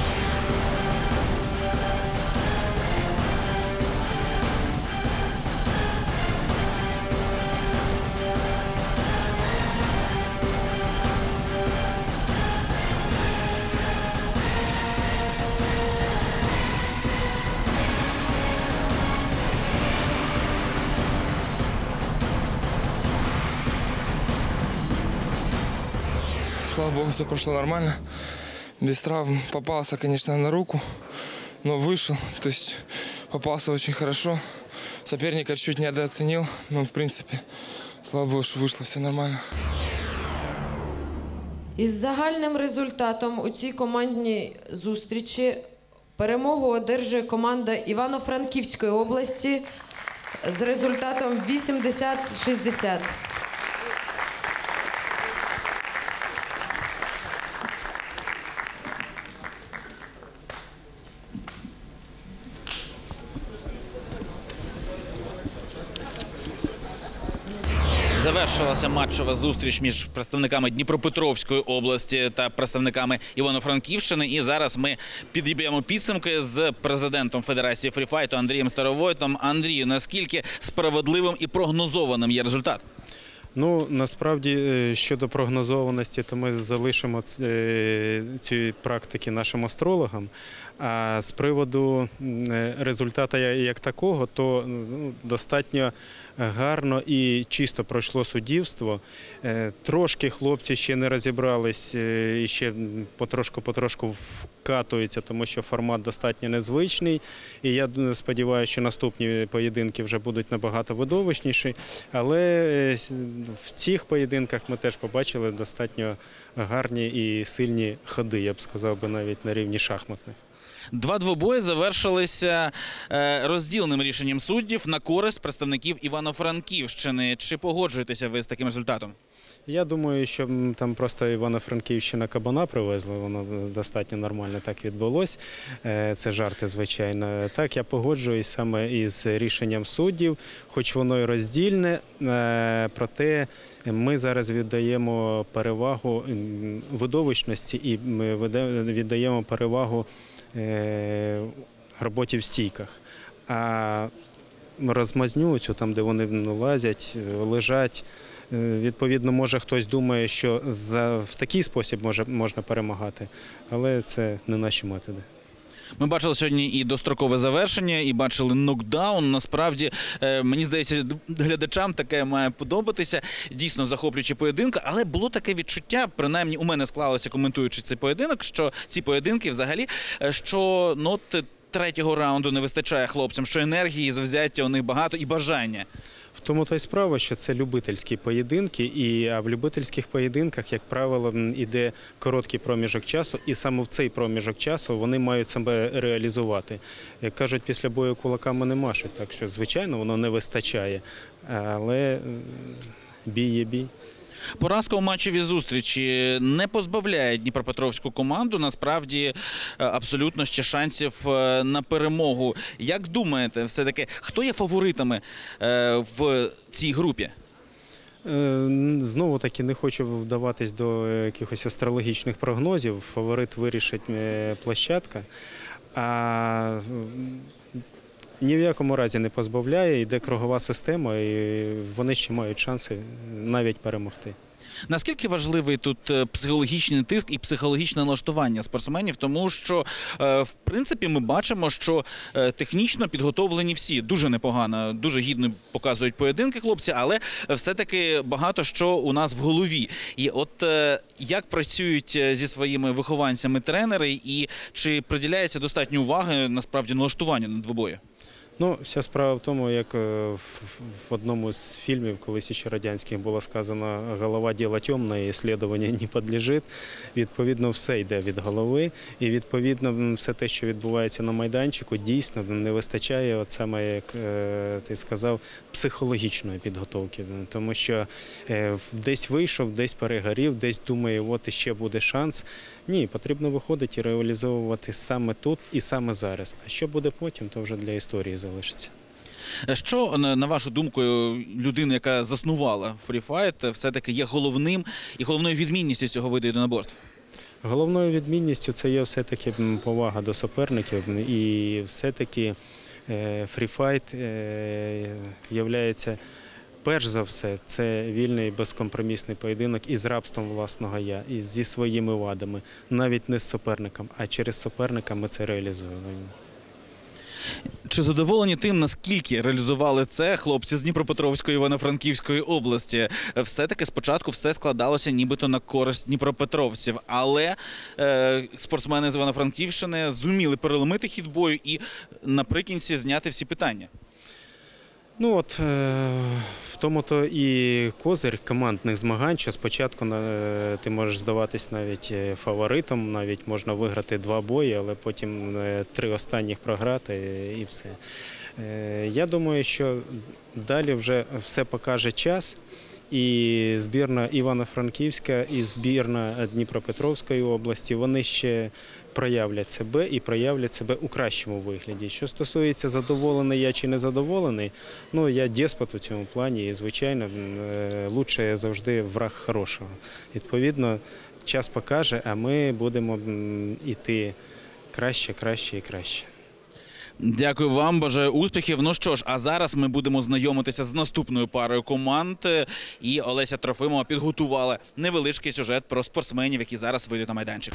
Слава богу, все прошло нормально. Без травм. Попался, конечно, на руку, но вышел. То есть попался очень хорошо. Соперника чуть недооценил, но в принципе, слава богу, что вышло все нормально. Із загальним результатом у цій командній зустрічі перемогу одержує команда Івано-Франківської області з результатом вісімдесят шістдесят. Завершилася матчова зустріч між представниками Дніпропетровської області та представниками Івано-Франківщини. І зараз ми підіб'ємо підсумки з президентом Федерації фріфайту Андрієм Старовойтом. Андрію, наскільки справедливим і прогнозованим є результат? Ну, насправді, щодо прогнозованості, то ми залишимо ці практики нашим астрологам. А з приводу результату як такого, то ну, достатньо гарно і чисто пройшло суддівство. Трошки хлопці ще не розібрались і ще потрошку-потрошку вкатуються, тому що формат достатньо незвичний. І я сподіваюся, що наступні поєдинки вже будуть набагато видовищніші. Але в цих поєдинках ми теж побачили достатньо гарні і сильні ходи, я б сказав би, навіть на рівні шахматних. Два двобої завершилися розділеним рішенням суддів на користь представників Івано-Франківщини. Чи погоджуєтеся ви з таким результатом? Я думаю, що там просто Івано-Франківщина кабана привезла, воно достатньо нормально так відбулося. Це жарти, звичайно. Так, я погоджуюсь саме із рішенням суддів, хоч воно і роздільне, проте ми зараз віддаємо перевагу видовищності і ми віддаємо перевагу роботі в стійках. А розмазню цю, там, де вони лазять, лежать, відповідно, може хтось думає, що за, в такий спосіб може, можна перемагати, але це не наші методи. Ми бачили сьогодні і дострокове завершення, і бачили нокдаун. Насправді, мені здається, глядачам таке має подобатися. Дійсно захоплюючий поєдинок, але було таке відчуття, принаймні у мене склалося, коментуючи цей поєдинок, що ці поєдинки взагалі, що ну, третього раунду не вистачає хлопцям, що енергії, завзяття у них багато і бажання. В тому то й справа, що це любительські поєдинки, і а в любительських поєдинках, як правило, йде короткий проміжок часу, і саме в цей проміжок часу вони мають себе реалізувати. Як кажуть, після бою кулаками не машуть, так що, звичайно, воно не вистачає, але бій є бій. Поразка у матчевій зустрічі не позбавляє Дніпропетровську команду, насправді, абсолютно ще шансів на перемогу. Як думаєте, все-таки, хто є фаворитами в цій групі? Знову таки не хочу вдаватись до якихось астрологічних прогнозів. Фаворит вирішить площадка. А ні в якому разі не позбавляє, йде кругова система, і вони ще мають шанси навіть перемогти. Наскільки важливий тут е, психологічний тиск і психологічне налаштування спортсменів? Тому що, е, в принципі, ми бачимо, що е, технічно підготовлені всі. Дуже непогано, дуже гідно показують поєдинки хлопці, але все-таки багато що у нас в голові. І от е, як працюють зі своїми вихованцями тренери і чи приділяється достатньо уваги, насправді, налаштуванню на двобої? Ну, вся справа в тому, як в одному з фільмів, колись ще радянських, було сказано, голова – діло темне, і слідування не підлежить. Відповідно, все йде від голови. І, відповідно, все те, що відбувається на майданчику, дійсно не вистачає, от саме, як ти сказав, психологічної підготовки. Тому що десь вийшов, десь перегорів, десь думає, от іще буде шанс. Ні, потрібно виходити і реалізовувати саме тут і саме зараз. А що буде потім, то вже для історії залишиться. Що, на вашу думку, людина, яка заснувала фріфайт, все-таки є головним і головною відмінністю цього виду єдиноборств? Головною відмінністю це є все-таки повага до суперників і все-таки фріфайт є, перш за все, це вільний безкомпромісний поєдинок із рабством власного я, і зі своїми вадами, навіть не з суперником, а через суперника ми це реалізуємо. Чи задоволені тим, наскільки реалізували це хлопці з Дніпропетровської, Івано-Франківської області? Все-таки спочатку все складалося нібито на користь дніпропетровців, але е, спортсмени з Івано-Франківщини зуміли переломити хід бою і наприкінці зняти всі питання. Ну от, в тому-то і козир командних змагань, що спочатку ти можеш здаватись навіть фаворитом, навіть можна виграти два бої, але потім три останніх програти і все. Я думаю, що далі вже все покаже час. І збірна Івано-Франківська, і збірна Дніпропетровської області, вони ще проявлять себе і проявлять себе у кращому вигляді. Що стосується задоволений я чи не задоволений, ну я деспот у цьому плані і, звичайно, лучше завжди враг хорошого. Відповідно, час покаже, а ми будемо йти краще, краще і краще. Дякую вам, бажаю успіхів. Ну що ж, а зараз ми будемо знайомитися з наступною парою команд. І Олеся Трофимова підготувала невеличкий сюжет про спортсменів, які зараз вийдуть на майданчик.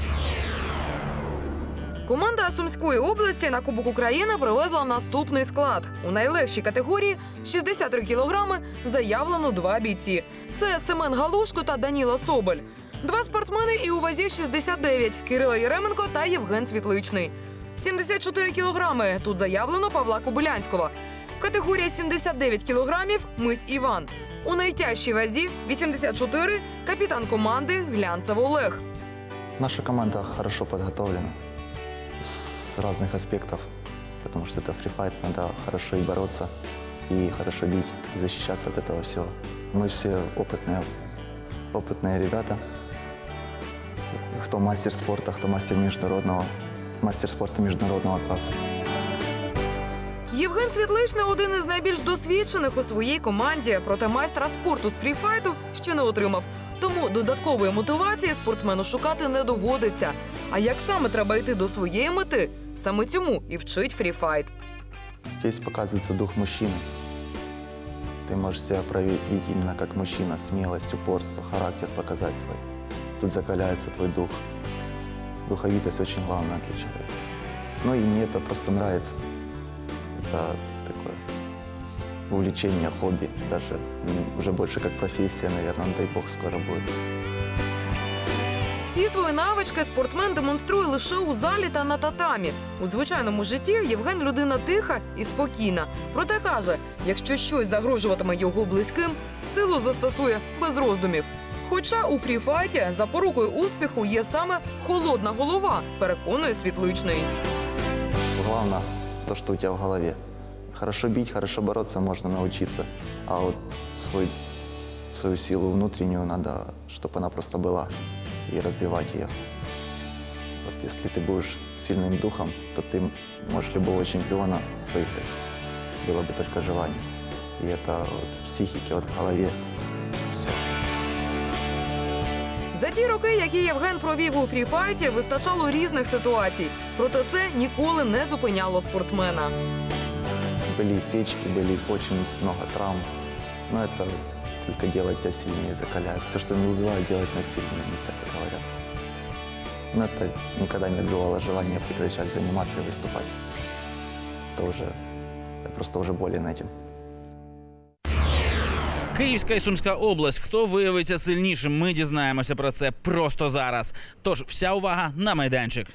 Команда Сумської області на Кубок України привезла наступний склад. У найлегшій категорії шістдесят три кілограми заявлено два бійці. Це Семен Галушко та Даніла Соболь. Два спортсмени і у вазі шістдесят дев'ять – Кирило Єременко та Євген Світличний. сімдесят чотири кілограми – тут заявлено Павла Кобилянського. Категорія сімдесят дев'ять кілограмів – Мись Іван. У найтяжчій вазі – вісімдесят чотири – капітан команди Глянцев Олег. Наша команда хорошо подготовлена с разных аспектов, потому что это фрифайт, надо хорошо и бороться, и хорошо бить, и защищаться от этого всего. Мы все опытные, опытные ребята, кто мастер спорта, кто мастер международного, мастер спорту міжнародного класу. Євген Світличний – один із найбільш досвідчених у своїй команді, проте майстра спорту з фріфайту ще не отримав. Тому додаткової мотивації спортсмену шукати не доводиться. А як саме треба йти до своєї мети, саме цьому і вчить фріфайт. Здесь показується дух мужчини. Ти можеш себе проявити іменно як мужчина, смілость, упорство, характер показати свій. Тут закаляється твій дух. Духовитость очень главная для человека. Ну и мне это просто нравится. Это такое увлечение, хобби, даже уже больше как профессия, наверное, дай бог, скоро будет. Всі свої навички спортсмен демонструє лише у залі та на татамі. У звичайному житті Євген – людина тиха і спокійна. Проте каже, якщо щось загрожуватиме його близьким, силу застосує без роздумів. Хоча у фріфайті запорукою успіху є саме холодна голова, переконує Світличний. Главное то, что у тебя в голове. Хорошо бить, хорошо бороться можно научиться, а вот свой, свою силу внутреннюю надо, чтобы она просто была, и развивать ее. Вот если ты будешь сильным духом, то ты можешь любого чемпиона выиграть. Было бы только желание. И это вот в психике, вот в голове все. За ті роки, які Євген провів у фріфайті, вистачало різних ситуацій. Проте це ніколи не зупиняло спортсмена. Были сечки, были очень много травм. Но это только делать тебя сильнее, закаляет. Все, что не убивает, делать нас сильнее, не зря так говорят. Но это никогда не отбивало желание прекращать заниматься и выступать. Это уже, я просто уже болен этим. Київська і Сумська область. Хто виявиться сильнішим, ми дізнаємося про це просто зараз. Тож, вся увага на майданчик.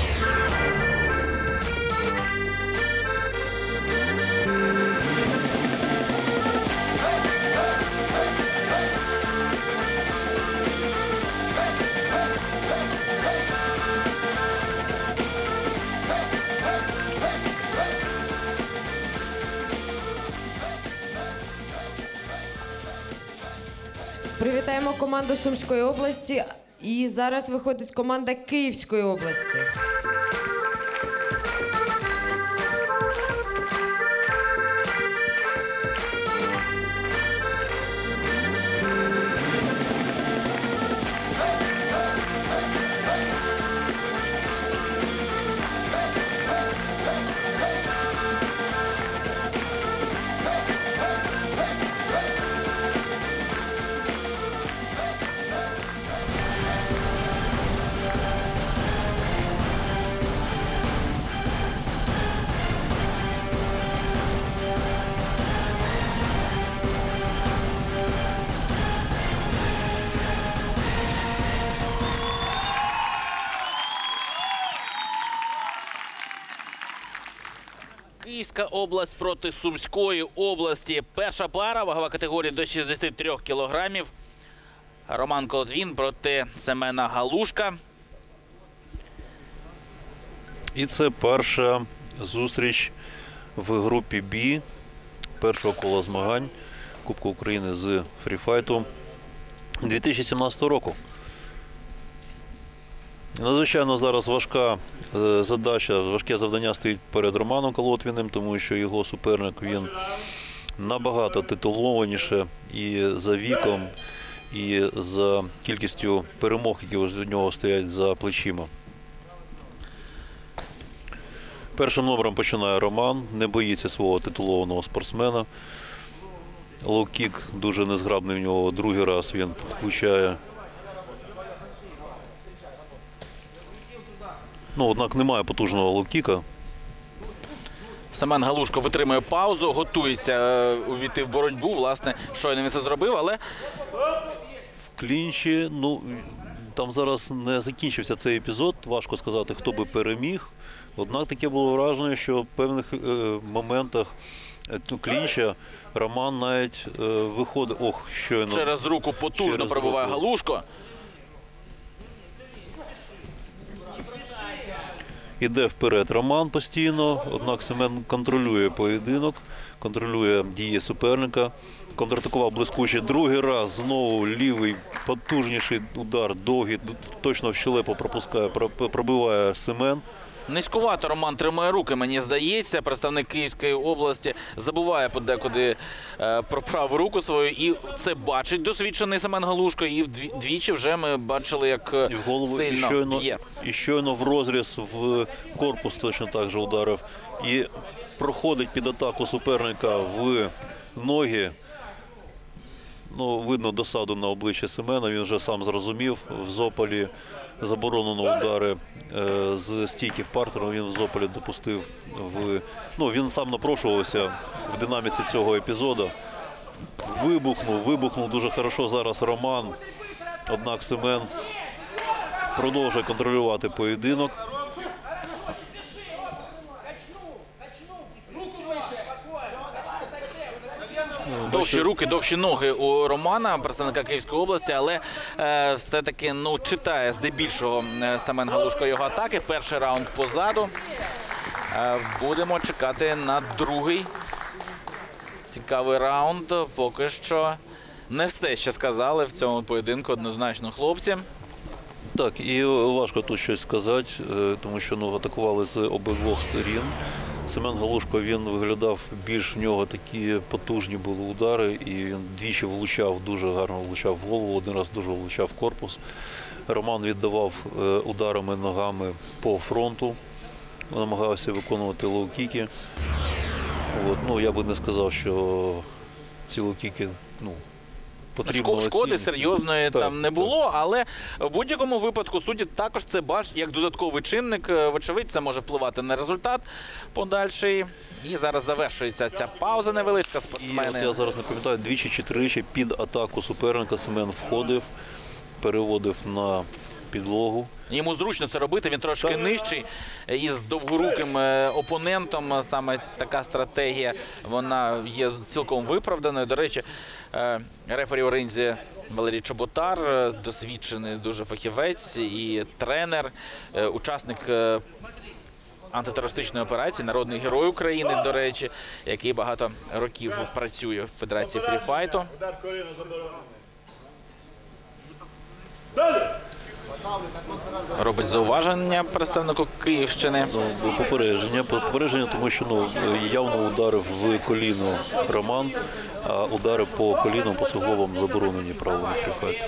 Привітаємо команду Сумської області. І зараз виходить команда Київської області. Київська область проти Сумської області. Перша пара, вагова категорія до шістдесяти трьох кілограмів. Роман Колотвін проти Семена Галушка. І це перша зустріч в групі Б першого кола змагань Кубку України з фріфайту дві тисячі сімнадцятого року. Надзвичайно зараз важка задача, важке завдання стоїть перед Романом Колотвіним, тому що його суперник, він набагато титулованіше і за віком, і за кількістю перемог, які у нього стоять за плечима. Першим номером починає Роман, не боїться свого титулованого спортсмена. Лоу-кік дуже незграбний в нього, другий раз він включає. Ну, однак немає потужного лоу-кіка. Семен Галушко витримує паузу, готується увійти в боротьбу. Власне, щойно він це зробив, але... В клінчі, ну, там зараз не закінчився цей епізод, важко сказати, хто би переміг. Однак таке було враження, що в певних е, моментах е, клінча Роман навіть е, виходить... Ох, щойно. Через руку потужно пробиває Галушко. Іде вперед Роман постійно, однак Семен контролює поєдинок, контролює дії суперника. Контратакував блискуче. Другий раз знову лівий потужніший удар, довгий, точно в щелепу пропускає, пробиває Семен. Низькувато Роман тримає руки, мені здається. Представник Київської області забуває подекуди е, про праву руку свою. І це бачить досвідчений Семен Галушко. І вдвічі вже ми бачили, як і в голову, сильно і щойно, б'є. І щойно в розріз в корпус точно так же ударив. І проходить під атаку суперника в ноги. Ну, видно досаду на обличчі Семена, він вже сам зрозумів. В Зополі заборонено удари е, з стійки в партеру, він в Зополі допустив. В... Ну, він сам напрошувався в динаміці цього епізоду. Вибухнув, вибухнув дуже хорошо зараз Роман. Однак Семен продовжує контролювати поєдинок. Довші руки, довші ноги у Романа, представника Київської області, але е, все-таки ну, читає здебільшого е, Семен Галушко його атаки. Перший раунд позаду. Е, будемо чекати на другий цікавий раунд. Поки що не все ще сказали в цьому поєдинку однозначно хлопці. Так, і важко тут щось сказати, тому що ну, атакували з обидвох сторін. Семен Галушко, він виглядав, більш в нього такі потужні були удари, і він двічі влучав, дуже гарно влучав в голову, один раз дуже влучав в корпус. Роман віддавав ударами ногами по фронту, намагався виконувати лоу-кіки. От, ну, я би не сказав, що ці лоу-кіки ну, потрібно Шко- Шкоди оцінити. серйозної Так, там не було, але в будь-якому випадку судді також це бачать як додатковий чинник. Вочевидь, це може впливати на результат подальший. І зараз завершується ця пауза невеличка. І от Спортсмени. я зараз не пам'ятаю, двічі чи тричі під атаку суперника Семен входив, переводив на підлогу. Йому зручно це робити, він трошки нижчий із довгоруким е, опонентом. Саме така стратегія, вона є цілком виправданою. До речі, е, рефері у ринзі Валерій Чоботар, е, досвідчений дуже фахівець і тренер, е, учасник е, антитерористичної операції, народний герой України, до речі, який багато років працює в Федерації фріфайту. Робить зауваження представнику Київщини. Ну, попередження, попередження, тому що ну, явно ударив в коліно Роман, а удари по колінам, по суглобам заборонені правилами фріфайту.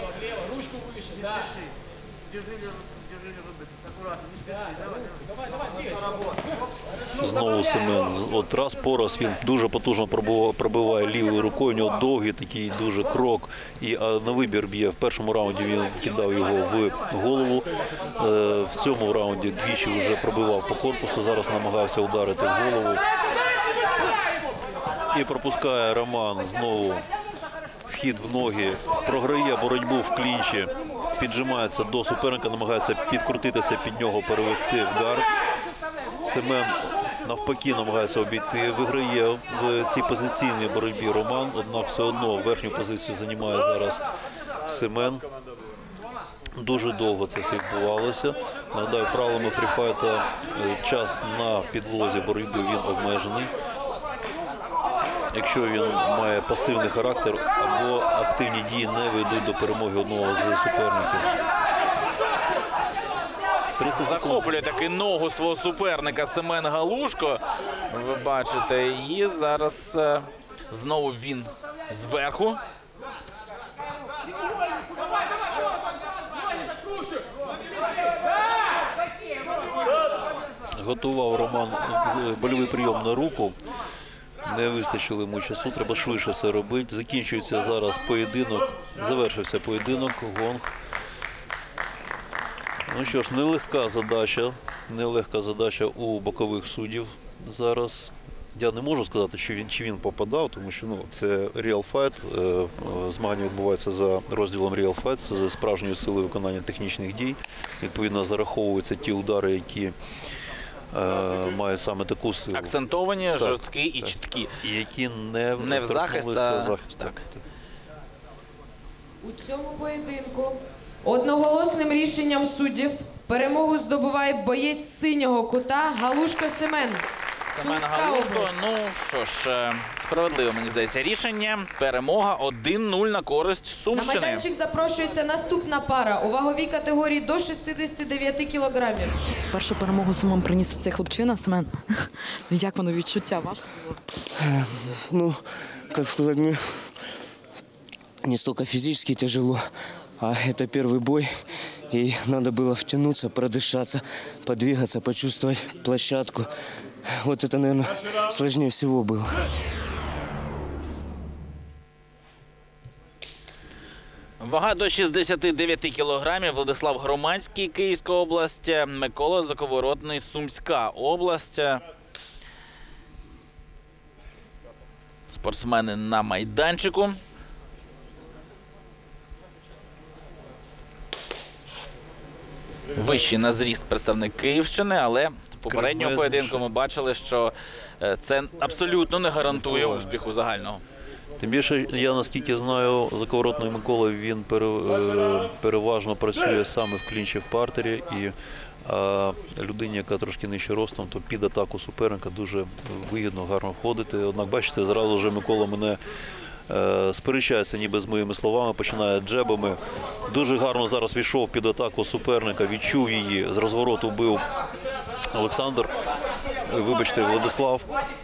Знову Семен. От раз по раз він дуже потужно пробиває, пробиває лівою рукою. У нього довгий такий дуже крок. І а, на вибір б'є. В першому раунді він кидав його в голову. Е, в цьому раунді двічі вже пробивав по корпусу. Зараз намагався ударити в голову. І пропускає Роман знову вхід в ноги. Програє боротьбу в клінчі. Піджимається до суперника, намагається підкрутитися під нього, перевести в гард. Семен навпаки намагається обійти, виграє в цій позиційній боротьбі Роман, однак все одно верхню позицію займає зараз Семен. Дуже довго це все відбувалося. Нагадаю, правилами фріфайта час на підлозі боротьби він обмежений. Якщо він має пасивний характер або активні дії не ведуть до перемоги одного з суперників. Захоплює таки ногу свого суперника Семен Галушко. Ви бачите, і зараз е, знову він зверху. Готував Роман больовий прийом на руку. Не вистачило йому часу, треба швидше все робити. Закінчується зараз поєдинок, завершився поєдинок, гонг. Ну що ж, нелегка задача, нелегка задача у бокових суддів зараз. Я не можу сказати, що він, чи він попадав, тому що ну, це Real Fight, е, змагання відбувається за розділом Real Fight, це за справжньою силою виконання технічних дій. Відповідно, зараховуються ті удари, які е, мають саме таку силу. Акцентовані, Так, жорсткі і так. чіткі. І які не, Не в захист, а... захист. Так. У цьому поєдинку одноголосним рішенням суддів перемогу здобуває боєць синього кута Галушко Семен. Семен Сумська Галушко, область. ну що ж, е, справедливо, мені здається, рішення. Перемога один нуль на користь На Сумщини. майданчик запрошується наступна пара у ваговій категорії до шістдесят дев'ять кілограмів. Першу перемогу Семен приніс цей хлопчина. Семен, ну як воно відчуття? Важко було? Ну, как сказать, мне не столько физически тяжело, а это первый бой, и надо было втянуться, продышаться, подвигаться, почувствовать площадку. Вот это, наверное, сложнее всего было. Вага до шістдесят дев'ять кілограмів. Владислав Громадський, Київська область, Микола Заковоротний, Сумська область. Спортсмени на майданчику. Вищий на зріст представник Київщини, але в попередньому Кремезний поєдинку ми бачили, що е, це абсолютно не гарантує успіху загального. Тим більше, я наскільки знаю, Заковоротний Микола, він пере, е, переважно працює саме в клінчі в партері, і а людині, яка трошки нижче ростом, то під атаку суперника дуже вигідно, гарно входити. Однак, бачите, зразу вже Микола мене е, сперечається ніби з моїми словами, починає джебами. Дуже гарно зараз війшов під атаку суперника, відчув її, з розвороту бив Олександр, вибачте, Владислав.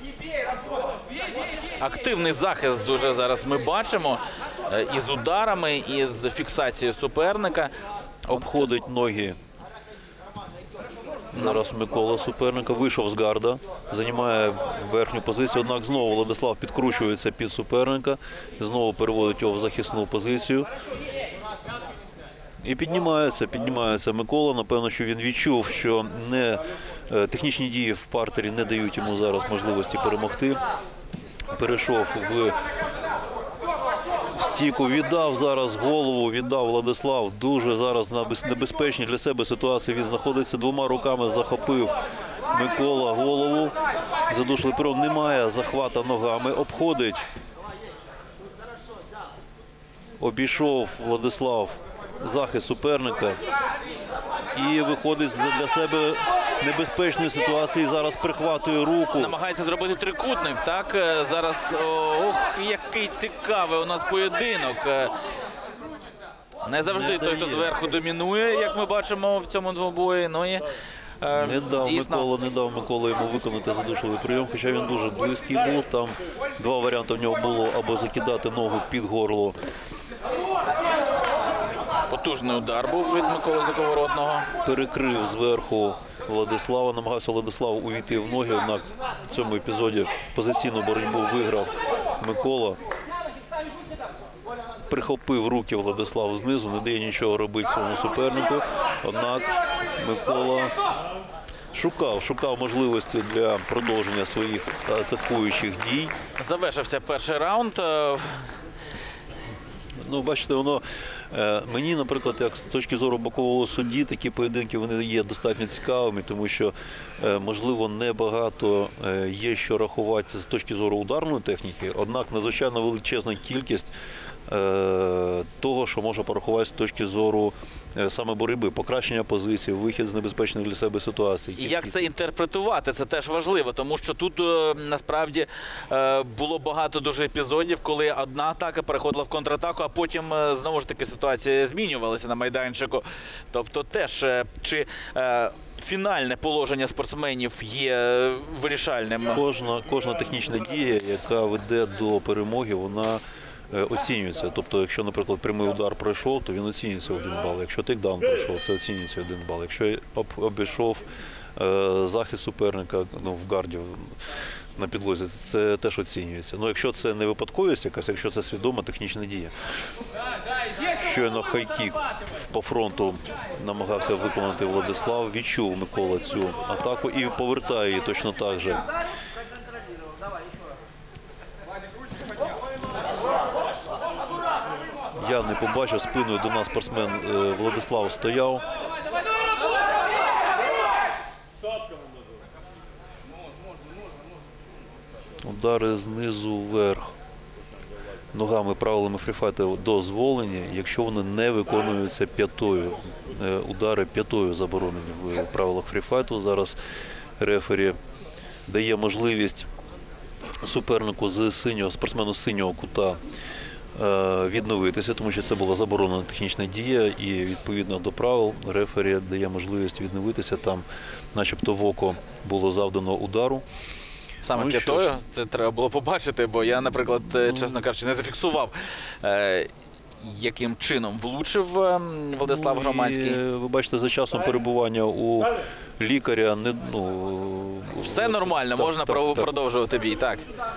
Активний захист дуже зараз ми бачимо е, із ударами, із фіксацією суперника. Обходить ноги Зараз Микола суперника вийшов з гарда, займає верхню позицію, однак знову Владислав підкручується під суперника, знову переводить його в захисну позицію. І піднімається, піднімається Микола. Напевно, що він відчув, що не, технічні дії в партері не дають йому зараз можливості перемогти. Перейшов в стійку, віддав зараз голову, віддав Владислав. Дуже зараз на небезпечній для себе ситуації. Він знаходиться двома руками, захопив Микола голову. Задушливий прийом, немає захвата ногами, обходить. Обійшов Владислав захист суперника і виходить для себе небезпечної ситуації. Зараз прихватує руку. Намагається зробити трикутник, так? Зараз, ох, який цікавий у нас поєдинок. Не завжди Не той, хто дає. зверху домінує, як ми бачимо в цьому двобої. Ну і е, Не дав дійсно, Микола, не дав Микола йому виконати задушливий прийом, хоча він дуже близький був. Там два варіанти в нього було: або закидати ногу під горло. потужний удар був від Миколи Заковоротного. Перекрив зверху Владислава, намагався Владислав увійти в ноги, однак в цьому епізоді позиційну боротьбу виграв Микола. Прихопив руки Владислав знизу, не дає нічого робити своєму супернику, однак Микола шукав, шукав можливості для продовження своїх атакуючих дій. Завершився перший раунд. Е, Ну, бачите, воно е, мені, наприклад, як з точки зору бокового судді, такі поєдинки вони є достатньо цікавими, тому що, е, можливо, небагато е, є що рахувати з точки зору ударної техніки, однак надзвичайно величезна кількість е, того, що може порахувати з точки зору е, саме боротьби, покращення позиції, вихід з небезпечних для себе ситуацій. І як це інтерпретувати, це теж важливо, тому що тут е, насправді е, було багато дуже епізодів, коли одна атака переходила в контратаку, а потім е, знову ж таки ситуація змінювалася на майданчику. Тобто теж е, чи е, фінальне положення спортсменів є е, вирішальним. Кожна, кожна технічна дія, яка веде до перемоги, вона е, оцінюється. Тобто, якщо, наприклад, прямий удар пройшов, то він оцінюється один бал. Якщо тейкдаун пройшов, це оцінюється один бал. Якщо об, обійшов е, захист суперника, ну, в гарді на підлозі, це теж оцінюється. Ну, якщо це не випадковість якась, якщо це свідома технічна дія. Щойно хайкік по фронту намагався виконати Владислав, відчув Микола цю атаку і повертає її точно так же. Я не побачив, спиною до нас спортсмен е, Владислав стояв. Удари знизу вверх. Ногами, правилами фріфайту дозволені, якщо вони не виконуються п'ятою. Е, Удари п'ятою заборонені в правилах фріфайту. Зараз рефері дає можливість супернику з синього, спортсмену з синього кута е, відновитися, тому що це була заборонена технічна дія, і відповідно до правил рефері дає можливість відновитися. Там начебто в око було завдано удару. Саме Ну, що п'ятою, ж. це треба було побачити, бо я, наприклад, е, чесно кажучи, не зафіксував, е, яким чином влучив е, Владислав Ну, і, Громадський. ви бачите, за часом перебування у лікаря не ну Все нормально, так, можна так, про- так. продовжувати бій, так.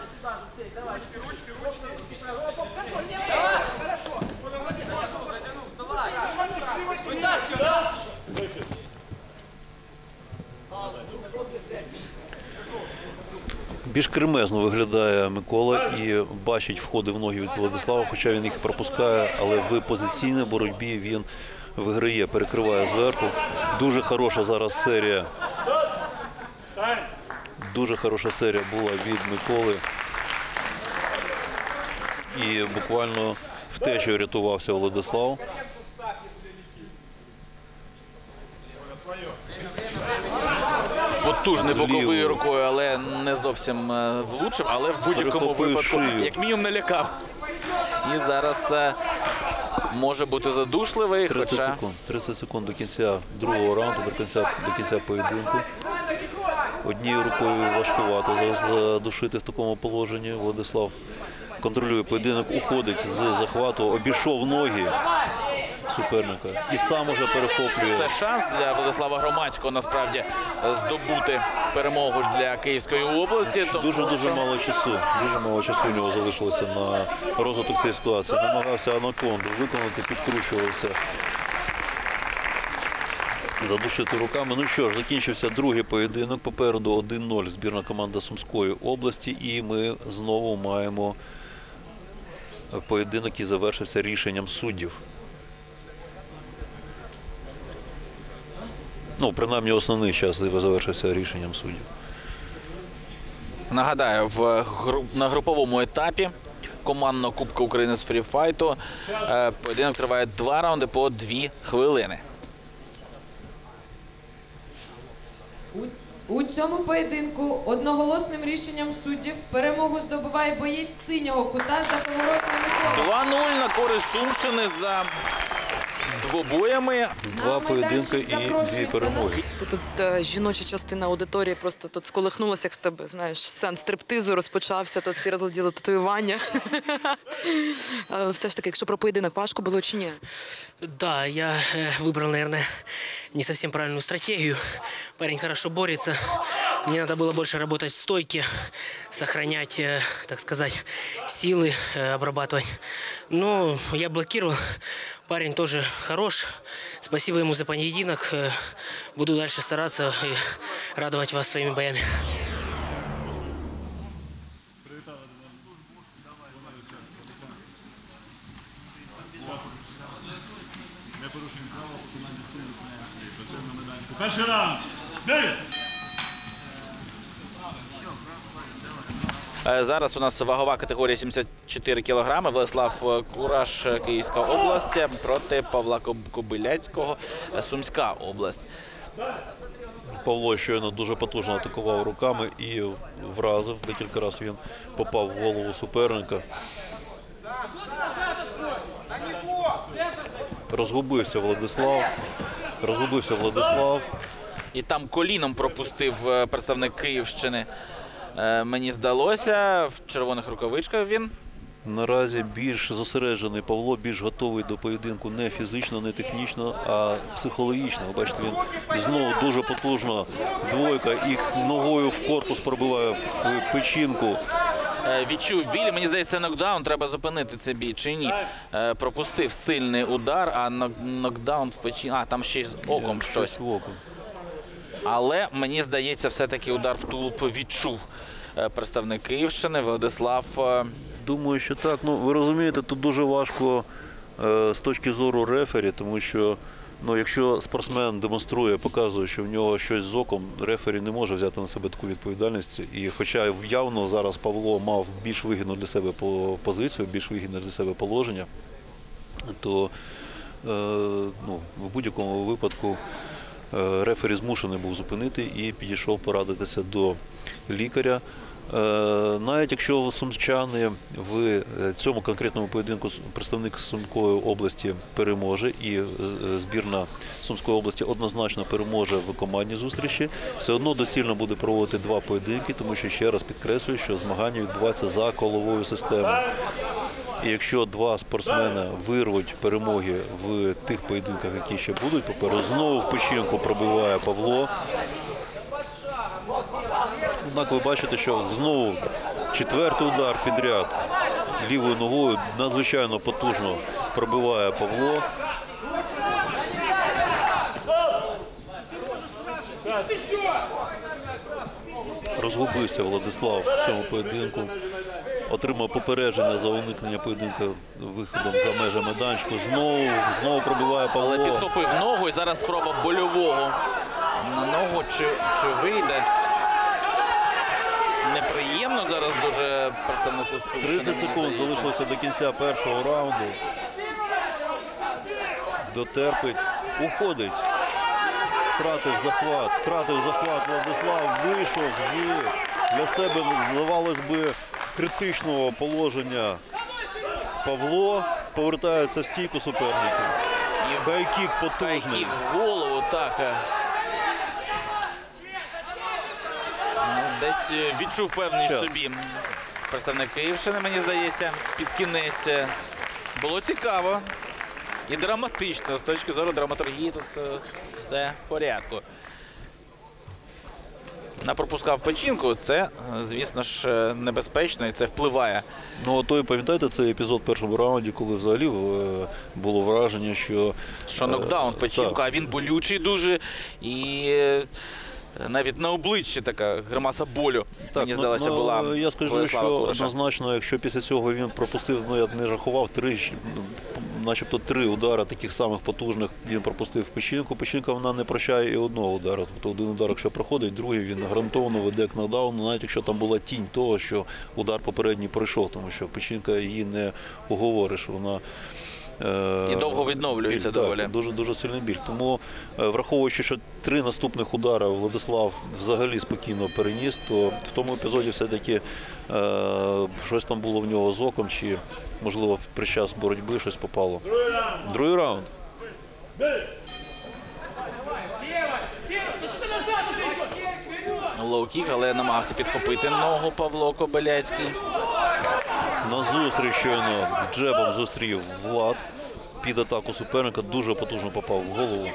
Більш кремезно виглядає Микола і бачить входи в ноги від Владислава, хоча він їх пропускає, але в позиційній боротьбі він виграє, перекриває зверху. Дуже хороша зараз серія. Дуже хороша серія була від Миколи. І буквально втечею рятувався Владислав. Потужний Зліво. боковою рукою, але не зовсім е, влучив, але в будь-якому Перехопив випадку, шию. як мінімум, не лякав. І зараз е, може бути задушливий, тридцять хоча секунд. тридцять секунд до кінця другого раунду, до кінця, до кінця поєдинку. Однією рукою важкувато за- задушити в такому положенні. Владислав контролює поєдинок, уходить з захвату, обійшов ноги суперника і сам уже перехоплює. Це шанс для Владислава Громадського, насправді, здобути перемогу для Київської області. Дуже-дуже мало часу. Дуже мало часу у нього залишилося на розвиток цієї ситуації. Намагався анаконду виконати, підкручувався. Задушити руками. Ну що ж, закінчився другий поєдинок. Попереду один нуль збірна команда Сумської області. І ми знову маємо поєдинок, який завершився рішенням суддів. Ну, принаймні, основний час завершився рішенням суддів. Нагадаю, в гру... на груповому етапі командного Кубка України з фріфайту е, поєдинок триває два раунди по дві хвилини. У цьому поєдинку одноголосним рішенням суддів перемогу здобуває боєць синього кута за поворотними колами. два нуль на користь Сумщини за двобоями. Два поєдинки і дві перемоги. Тут, тут е, жіноча частина аудиторії просто тут сколихнулася, як в тебе, знаєш, сеанс стриптизу розпочався, тут всі розгляділи татуювання. Але все ж таки, якщо про поєдинок, важко було чи ні? Да, я э, выбрал, наверное, не совсем правильную стратегию. Парень хорошо борется. Мне надо было больше работать в стойке, сохранять, э, так сказать, силы, э, обрабатывать. Но я блокировал. Парень тоже хорош. Спасибо ему за поединок. Э, буду дальше стараться и радовать вас своими боями. Перший раунд. Дев'ять. Зараз у нас вагова категорія сімдесят чотири кілограми. Владислав Кураш, Київська область, проти Павла Кобиляцького, Сумська область. Павло щойно дуже потужно атакував руками і вразив. Декілька разів він попав в голову суперника. Розгубився Владислав. Розгубився Владислав. І там коліном пропустив представник Київщини. Мені здалося, в червоних рукавичках він. Наразі більш зосереджений Павло, більш готовий до поєдинку не фізично, не технічно, а психологічно. Ви бачите, він знову дуже потужно двойка і ногою в корпус пробиває в печінку. Відчув біль, мені здається, нокдаун, треба зупинити цей бій, чи ні. Пропустив сильний удар, а нокдаун в печінку, а там ще й з оком щось. Але, мені здається, все-таки удар в тулуб відчув представник Київщини, Владислав. Думаю, що так. Ну, ви розумієте, тут дуже важко е, з точки зору рефері, тому що ну, якщо спортсмен демонструє, показує, що в нього щось з оком, рефері не може взяти на себе таку відповідальність. І хоча явно зараз Павло мав більш вигідну для себе позицію, більш вигідне для себе положення, то е, ну, в будь-якому випадку рефері змушений був зупинити і підійшов порадитися до лікаря. Навіть якщо сумчани в цьому конкретному поєдинку представник Сумської області переможе і збірна Сумської області однозначно переможе в командній зустрічі, все одно доцільно буде проводити два поєдинки, тому що, ще раз підкреслюю, що змагання відбуваються за коловою системою. І якщо два спортсмени вирвуть перемоги в тих поєдинках, які ще будуть попереду, знову в печінку пробиває Павло. Однак ви бачите, що знову четвертий удар підряд лівою ногою надзвичайно потужно пробиває Павло. Розгубився Владислав в цьому поєдинку. Отримав попередження за уникнення поєдинку виходом за межі майданчику. Знову, знову пробиває Павло. Але підхопив ногу і зараз спроба больового на ногу. Чи, чи вийде? Неприємно зараз дуже представнику Сумщини. тридцять секунд залишилося до кінця першого раунду. Дотерпить, уходить. Втратив захват, втратив захват Владислав, вийшов з для себе, здавалось би, критичного положення Павло, повертається в стійку суперників. Хайкік потужний. Хайкік в голову, так. Ну, десь відчув певність Час. собі представник Київщини, мені здається, під кінець. Було цікаво. І драматично, з точки зору драматургії тут е, все в порядку. Напропускав печінку, це, е, звісно ж, е, небезпечно і це впливає. Ну, а то, пам'ятаєте, цей епізод в першому раунді, коли взагалі е, було враження, що... Що нокдаун печінку, а він болючий дуже і е, навіть на обличчі така гримаса болю, Так, мені здалося, ну, була я скажу, Владислава що Кураша. однозначно, якщо після цього він пропустив, ну я не рахував, три, начебто три удари таких самих потужних він пропустив в печінку. Печінка вона не прощає і одного удару. Тобто один удар, якщо проходить, другий він гарантовано веде к нокдауну, навіть якщо там була тінь того, що удар попередній пройшов, тому що печінка її не уговориш, вона... І довго відновлюється біль, доволі. Так, дуже, дуже сильний біль. Тому, враховуючи, що три наступних удари Владислав взагалі спокійно переніс, то в тому епізоді все-таки е, щось там було в нього з оком, чи, можливо, під час боротьби щось попало. Другий раунд. Лоу-кік, але намагався підхопити ногу Павло Кобиляцький. На зустріч щойно джебом зустрів Влад. Під атаку суперника дуже потужно попав в голову.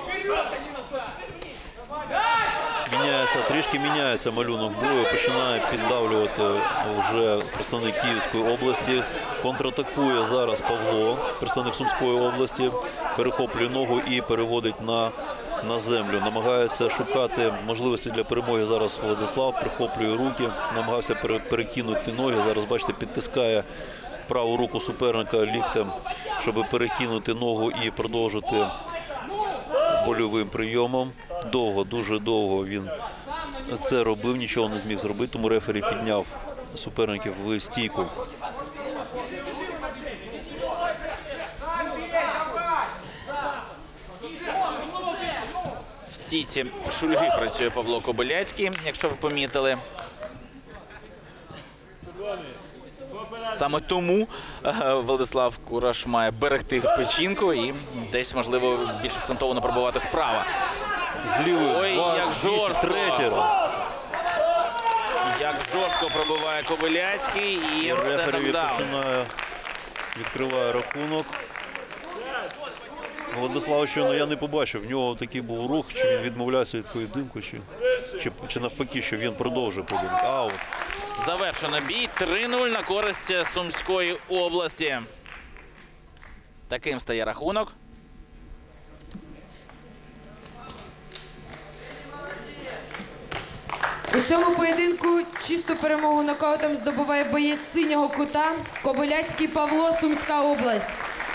Міняється, трішки міняється малюнок бою, починає піддавлювати вже представник Київської області. Контратакує зараз Павло, представник Сумської області, перехоплює ногу і переводить на, на землю. Намагається шукати можливості для перемоги зараз Владислав, прихоплює руки, намагався перекинути ноги, зараз, бачите, підтискає праву руку суперника ліктем, щоб перекинути ногу і продовжити больовим прийомом. Довго, дуже довго він це робив, нічого не зміг зробити, тому рефері підняв суперників в стійку. В стійці шульги працює Павло Кобиляцький, якщо ви помітили. Саме тому е, Владислав Кураш має берегти печінку і десь, можливо, більш акцентовано пробувати справа. З лівої, Ой, два, як вісім, жорстко! третій. Як жорстко пробиває Кобиляцький, і це Рефері нокдаун. починає, відкриває рахунок. Владислав, що ну, я не побачив, в нього такий був рух, чи він відмовлявся від поєдинку, чи, чи, чи навпаки, що він продовжує поєдинок. Аут. Завершено бій. три нуль на користь Сумської області. Таким стає рахунок. У цьому поєдинку чисту перемогу нокаутом здобуває боєць синього кута Кобиляцький Павло, Сумська область.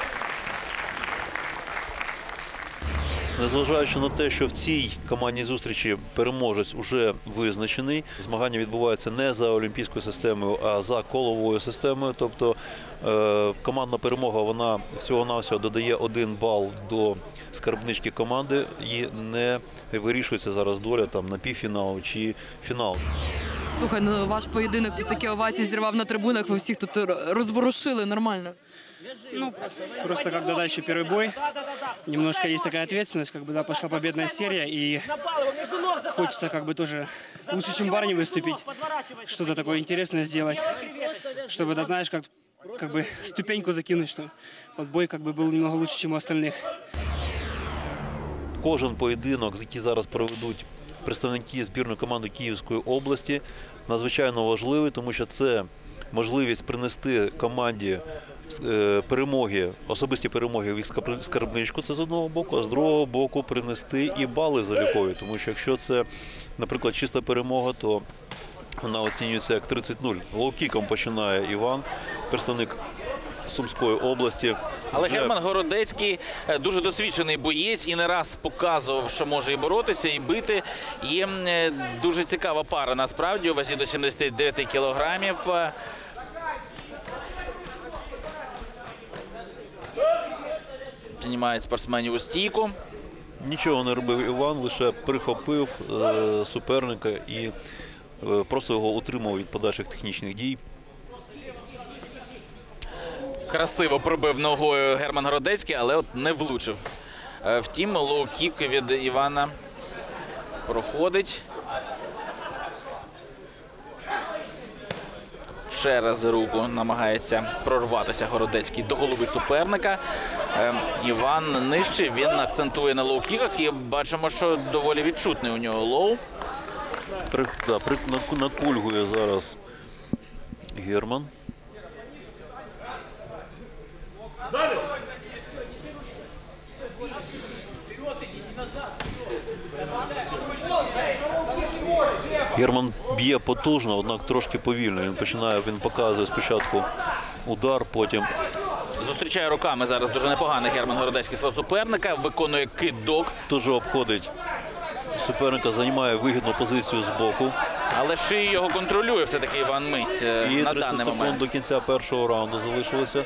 Незважаючи на те, що в цій командній зустрічі переможець уже визначений, змагання відбуваються не за олімпійською системою, а за коловою системою. Тобто е, командна перемога, вона всього-навсього додає один бал до скарбнички команди і не вирішується зараз доля там на півфінал чи фінал. Слухай, ну ваш поєдинок тут такі овації зірвав на трибунах, ви всіх тут розворушили нормально. Ну, просто когда дальше первый бой, немножко есть такая ответственность, как бы, да, пошла победная серия, и хочется, как бы, тоже лучше, чем Барни выступить, что-то такое интересное сделать, чтобы, да, знаешь, как, как бы, ступеньку закинуть, что вот бой, как бы, был немного лучше, чем у остальных. Кожен поєдинок, який зараз проведуть представники збірної команди Київської області, надзвичайно важливий, тому що це можливість принести команді перемоги, особисті перемоги в їх скарбничку, це з одного боку, а з другого боку принести і бали залікові, тому що якщо це, наприклад, чиста перемога, то вона оцінюється як тридцять нуль. Лоу-кіком починає Іван, представник Сумської області. Але Вже... Герман Городецький дуже досвідчений боєць і не раз показував, що може і боротися, і бити. І дуже цікава пара, насправді, у вазі до сімдесяти дев'яти кілограмів. Піднімають спортсменів у стійку. Нічого не робив Іван, лише прихопив е, суперника і е, просто його утримав від подальших технічних дій. Красиво пробив ногою Герман Городецький, але от не влучив. Е, втім, лоу-кік від Івана проходить. Через руку намагається прорватися Городецький до голови суперника. Е, Іван нижче, він акцентує на лоу-кіках і бачимо, що доволі відчутний у нього лоу. При, да, при, накульгує зараз Герман. Герман б'є потужно, однак трошки повільно. Він починає, він показує спочатку удар, потім Зустрічає руками зараз дуже непоганий Герман Городецький свого суперника, виконує кидок. Дуже обходить суперника, займає вигідну позицію з боку. Але шиї його контролює все-таки Іван Мись е, І на тридцять даний секунд момент. до кінця першого раунду залишилося.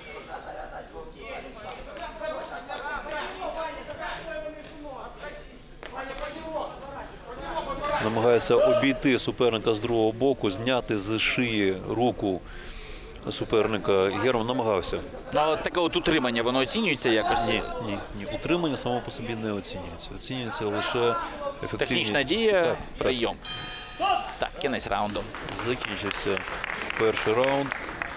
Намагається обійти суперника з другого боку, зняти з шиї руку суперника. Герман намагався. Ну, але таке от утримання, воно оцінюється якось? Ні, ні, ні. Утримання само по собі не оцінюється. Оцінюється лише ефективні... Технічна дія, так, прийом. Так, кінець раунду. Закінчився перший раунд.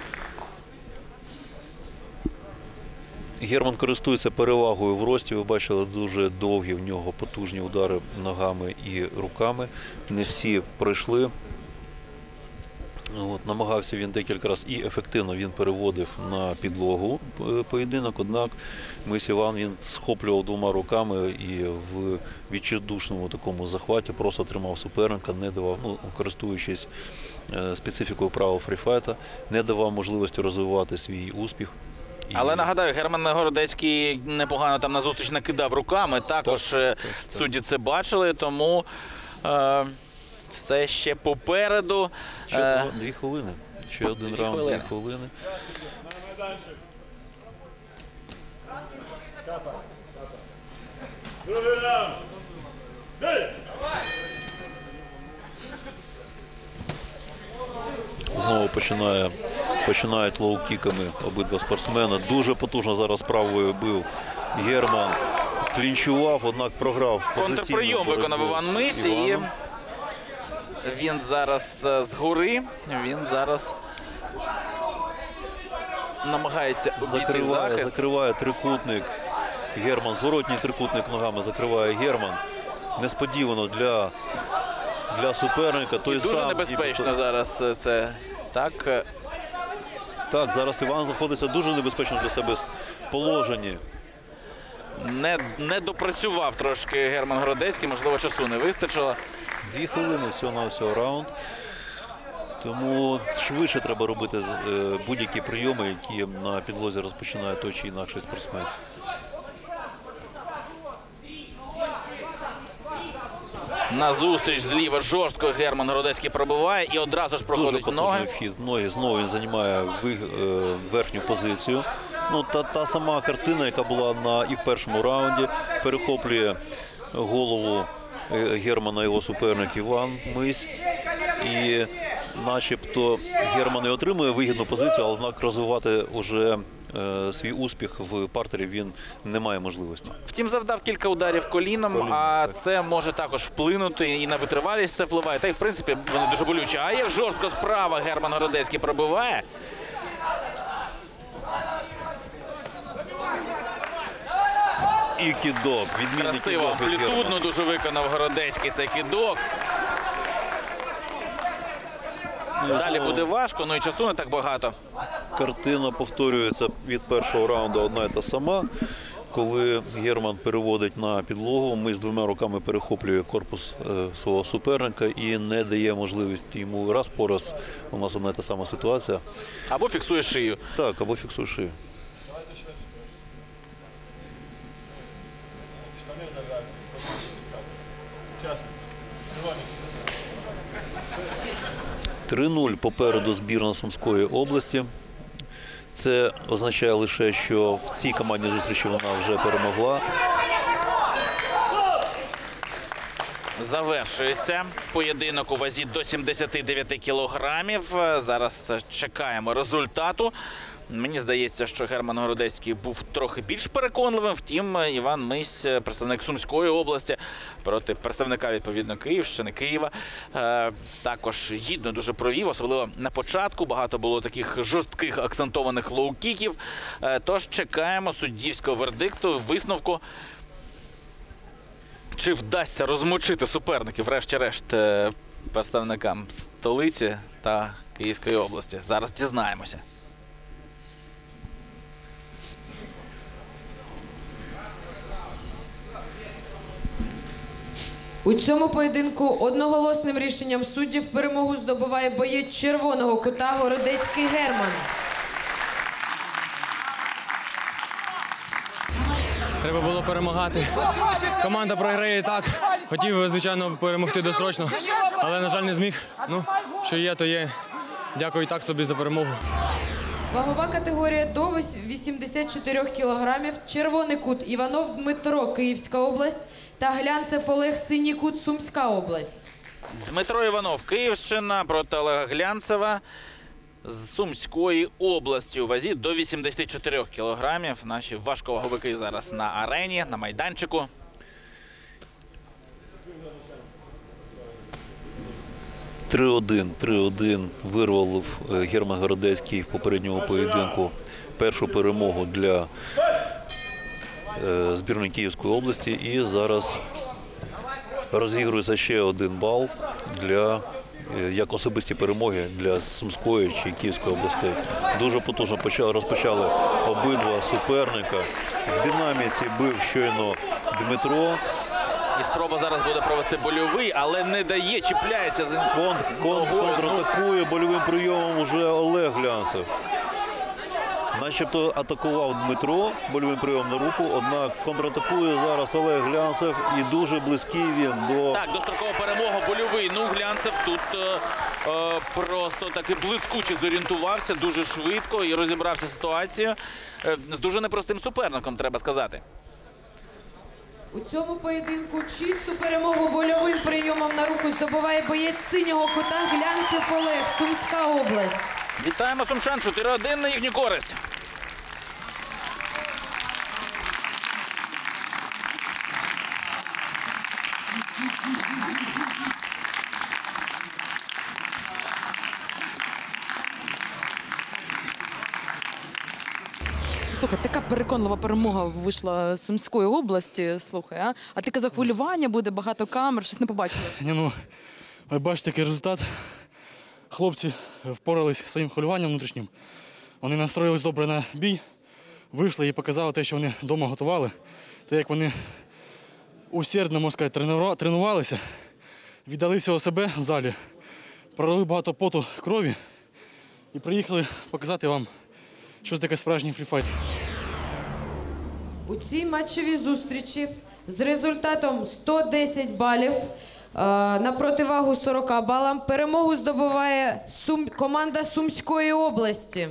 Герман користується перевагою в рості. Ви бачили, дуже довгі в нього потужні удари ногами і руками. Не всі пройшли. От, намагався він декілька разів і ефективно він переводив на підлогу поєдинок, однак Мись Іван він схоплював двома руками і в відчайдушному такому захваті просто тримав суперника, не давав, ну, користуючись е, специфікою правил фріфайта, не давав можливості розвивати свій успіх. І... Але нагадаю, Герман Городецький непогано там на зустріч накидав руками, також так, так, судді це бачили, тому... Е... Все ще попереду. Ще дві хвилини. Ще один дві раунд, хвилини. дві хвилини. Другий раунд. Знову починає, починають лоу-кіками обидва спортсмени. Дуже потужно зараз правою бив Герман. Клінчував, однак програв. Контрприйом виконав Іван Мись. І він зараз згори, він зараз намагається обійти закриває, захист. закриває трикутник Герман. Зворотній трикутник ногами закриває Герман. Несподівано для, для суперника. Той І дуже сам, небезпечно і... зараз це. Так. Так, зараз Іван знаходиться в дуже небезпечно для себе положенні. Не, не допрацював трошки Герман Городецький, можливо, часу не вистачило. Дві хвилини всього на всього раунд. Тому швидше треба робити будь-які прийоми, які на підлозі розпочинає той чи інакший спортсмен. На зустріч зліва жорстко Герман Городецький пробиває і одразу ж проходить Дуже ноги. вхід в ноги. Знову він займає верхню позицію. Ну, та, та сама картина, яка була на, і в першому раунді, перехоплює голову Германа його суперник Іван Мись. І начебто Герман не отримує вигідну позицію, але однак розвивати вже е, свій успіх в партері він не має можливості. Втім, завдав кілька ударів коліном, Колін, а так. це може також вплинути і на витривалість це впливає. Та й в принципі вони дуже болючі. А як жорстко справа Герман Городецький пробиває. І кидок. Красиво, амплітудно дуже виконав Городецький цей кидок. Далі буде важко, ну і часу не так багато. Картина повторюється від першого раунду одна і та сама. Коли Герман переводить на підлогу, Мись двома руками перехоплює корпус е, свого суперника і не дає можливості йому раз по раз. У нас одна і та сама ситуація. Або фіксує шию. Так, або фіксує шию. три нуль попереду збірна Сумської області. Це означає лише, що в цій командній зустрічі вона вже перемогла. Завершується поєдинок у вазі до сімдесяти дев'яти кілограмів. Зараз чекаємо результату. Мені здається, що Герман Городецький був трохи більш переконливим. Втім, Іван Мись, представник Сумської області, проти представника, відповідно, Київщини, Києва, також гідно дуже провів, особливо на початку. Багато було таких жорстких акцентованих лоу-кіків. Тож чекаємо суддівського вердикту, висновку. Чи вдасться розмочити суперників, врешті-решт, представникам столиці та Київської області? Зараз дізнаємося. У цьому поєдинку одноголосним рішенням суддів перемогу здобуває боєць червоного кута Городецький Герман. Треба було перемагати. Команда програє і так. Хотів, звичайно, перемогти досрочно, але, на жаль, не зміг. Ну, що є, то є. Дякую і так собі за перемогу. Вагова категорія до вісімдесят чотирьох кілограмів. Червоний кут Іванов Дмитро, Київська область, та Глянцев Олег, синій кут, Сумська область. Дмитро Іванов, Київщина, проти Олега Глянцева з Сумської області у вазі до вісімдесяти чотирьох кілограмів. Наші важковаговики зараз на арені, на майданчику. три один, три один вирвав Герман Городецький в попередньому поєдинку першу перемогу для збірної Київської області. І зараз розігрується ще один бал для, як особисті перемоги для Сумської чи Київської областей. Дуже потужно розпочали обидва суперника. В динаміці бив щойно Дмитро. І спроба зараз буде провести больовий, але не дає, чіпляється. Контр, контр, контратакує больовим прийомом уже Олег Глянцев. Начебто атакував Дмитро больовим прийомом на руку, однак контратакує зараз Олег Глянцев і дуже близький він до... Так, дострокова перемога, больовий. Ну, Глянцев тут е, е, просто таки блискуче зорієнтувався, дуже швидко і розібрався з ситуацією. Е, з дуже непростим суперником, треба сказати. У цьому поєдинку чисту перемогу больовим прийомом на руку здобуває боєць синього кута Глянцев Олег, Сумська область. Вітаємо сумчан, чотири один на їхню користь. Слухай, така переконлива перемога вийшла з Сумської області. Слухай, а? А ти казав, хвилювання буде, багато камер, щось не побачили? Ні, ну, ви бачите, який результат. Хлопці впоралися зі своїм хвилюванням внутрішнім. Вони настроїлись добре на бій, вийшли і показали те, що вони вдома готували. Те, як вони усердно, можна сказати, тренувалися, віддали всього себе в залі, пролили багато поту, крові і приїхали показати вам, що це таке справжній фріфайт. У цій матчевій зустрічі з результатом сто десять балів на противагу сорока балам перемогу здобуває Сум... команда Сумської області.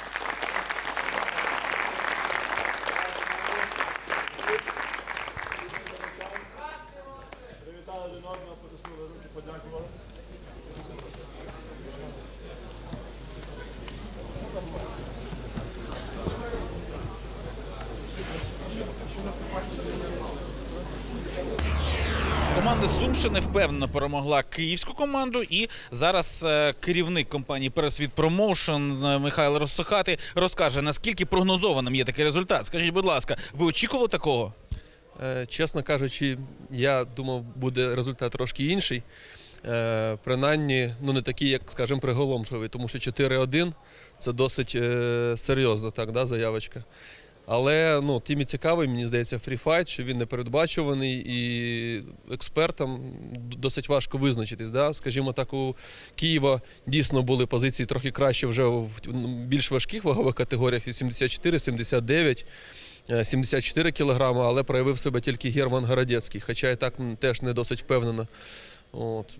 Команда Сумщини впевнено перемогла київську команду, і зараз е, керівник компанії «Пересвіт Промоушен» Михайло Розсохатий розкаже, наскільки прогнозованим є такий результат. Скажіть, будь ласка, ви очікували такого? Е, чесно кажучи, я думав, буде результат трошки інший. Е, принаймні, ну не такий, як, скажімо, приголомшливий, тому що чотири один – це досить е, серйозна так, да, заявочка. Але ну, тим і цікавий, мені здається, фріфайт, що він непередбачуваний і експертам досить важко визначитись. Да? Скажімо так, у Києва дійсно були позиції трохи краще вже в більш важких вагових категоріях – вісімдесят чотири, сімдесят дев'ять, сімдесят чотири кілограми, але проявив себе тільки Герман Городецький, хоча і так теж не досить впевнено От,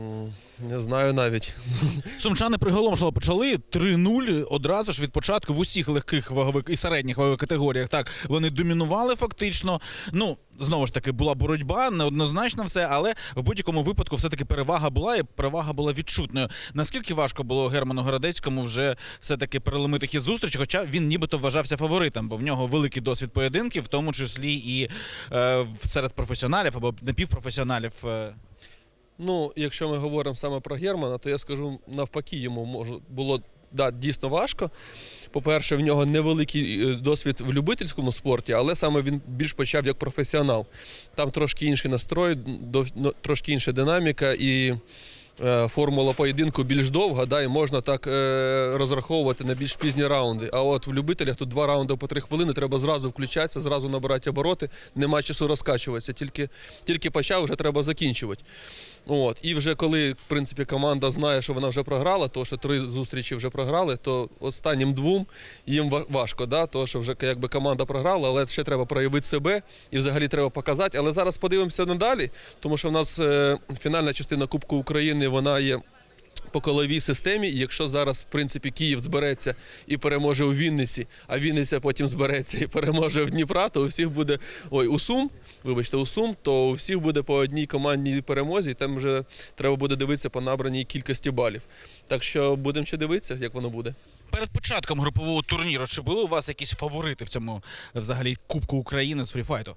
не знаю навіть. Сумчани приголомшливо почали три нуль одразу ж від початку в усіх легких вагових і середніх вагових категоріях. Так, вони домінували фактично. Ну, знову ж таки, була боротьба, неоднозначно все, але в будь-якому випадку все-таки перевага була, і перевага була відчутною. Наскільки важко було Герману Городецькому вже все-таки переломити хід зустрічі, хоча він нібито вважався фаворитом, бо в нього великий досвід поєдинків, в тому числі і е, серед професіоналів або напівпрофесіоналів. Е. Ну, якщо ми говоримо саме про Германа, то я скажу, навпаки, йому може, було да, дійсно важко. По-перше, в нього невеликий досвід в любительському спорті, але саме він більш почав як професіонал. Там трошки інший настрой, трошки інша динаміка і е, формула поєдинку більш довга, да, і можна так е, розраховувати на більш пізні раунди. А от в любителях тут два раунди по три хвилини, треба зразу включатися, зразу набирати обороти, нема часу розкачуватися, тільки, тільки почав, вже треба закінчувати. От. І вже коли, в принципі, команда знає, що вона вже програла, то що три зустрічі вже програли, то останнім двом їм важко, да? То що вже якби команда програла, але ще треба проявити себе і взагалі треба показати. Але зараз подивимося надалі, тому що в нас е, фінальна частина Кубку України, вона є по коловій системі, і якщо зараз, в принципі, Київ збереться і переможе у Вінниці, а Вінниця потім збереться і переможе в Дніпра, то у всіх буде, ой, у Сум, вибачте, у Сум, то у всіх буде по одній командній перемозі, і там вже треба буде дивитися по набраній кількості балів. Так що будемо ще дивитися, як воно буде. Перед початком групового турніру, чи були у вас якісь фаворити в цьому, взагалі, Кубку України з фріфайту?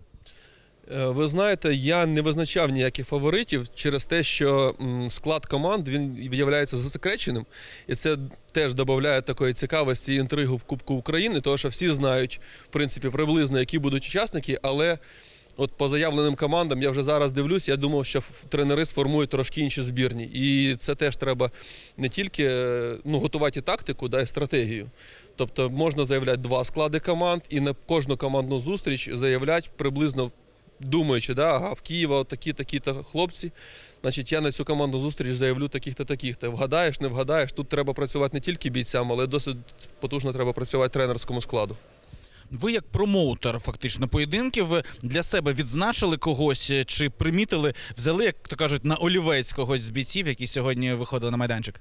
Ви знаєте, я не визначав ніяких фаворитів через те, що склад команд, він виявляється засекреченим. І це теж додає такої цікавості і інтригу в Кубку України, тому що всі знають, в принципі, приблизно, які будуть учасники, але от по заявленим командам, я вже зараз дивлюсь, я думав, що тренери сформують трошки інші збірні. І це теж треба не тільки ну, готувати тактику, да, і стратегію. Тобто можна заявляти два склади команд і на кожну командну зустріч заявляти приблизно, думаючи, да, ага, в Києва такі-такі-то хлопці, значить я на цю команду зустріч заявлю таких-то, таких-то. Вгадаєш, не вгадаєш, тут треба працювати не тільки бійцям, але досить потужно треба працювати тренерському складу. Ви як промоутер фактично поєдинків для себе відзначили когось чи примітили, взяли, як то кажуть, на олівець когось з бійців, які сьогодні виходили на майданчик?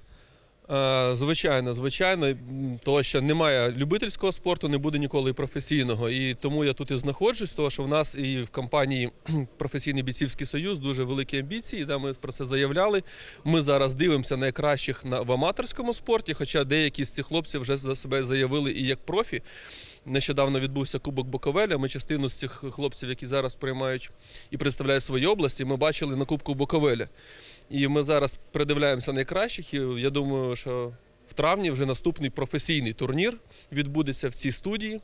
Звичайно, звичайно, тому що немає любительського спорту, не буде ніколи і професійного. І тому я тут і знаходжусь, тому що в нас і в компанії Професійний бійцівський союз дуже великі амбіції, да, ми про це заявляли. Ми зараз дивимося найкращих на, в аматорському спорті, хоча деякі з цих хлопців вже за себе заявили і як профі. Нещодавно відбувся Кубок Буковеля, ми частину з цих хлопців, які зараз приймають і представляють свої області, ми бачили на Кубку Буковеля. І ми зараз придивляємося найкращих, і я думаю, що в травні вже наступний професійний турнір відбудеться в цій студії.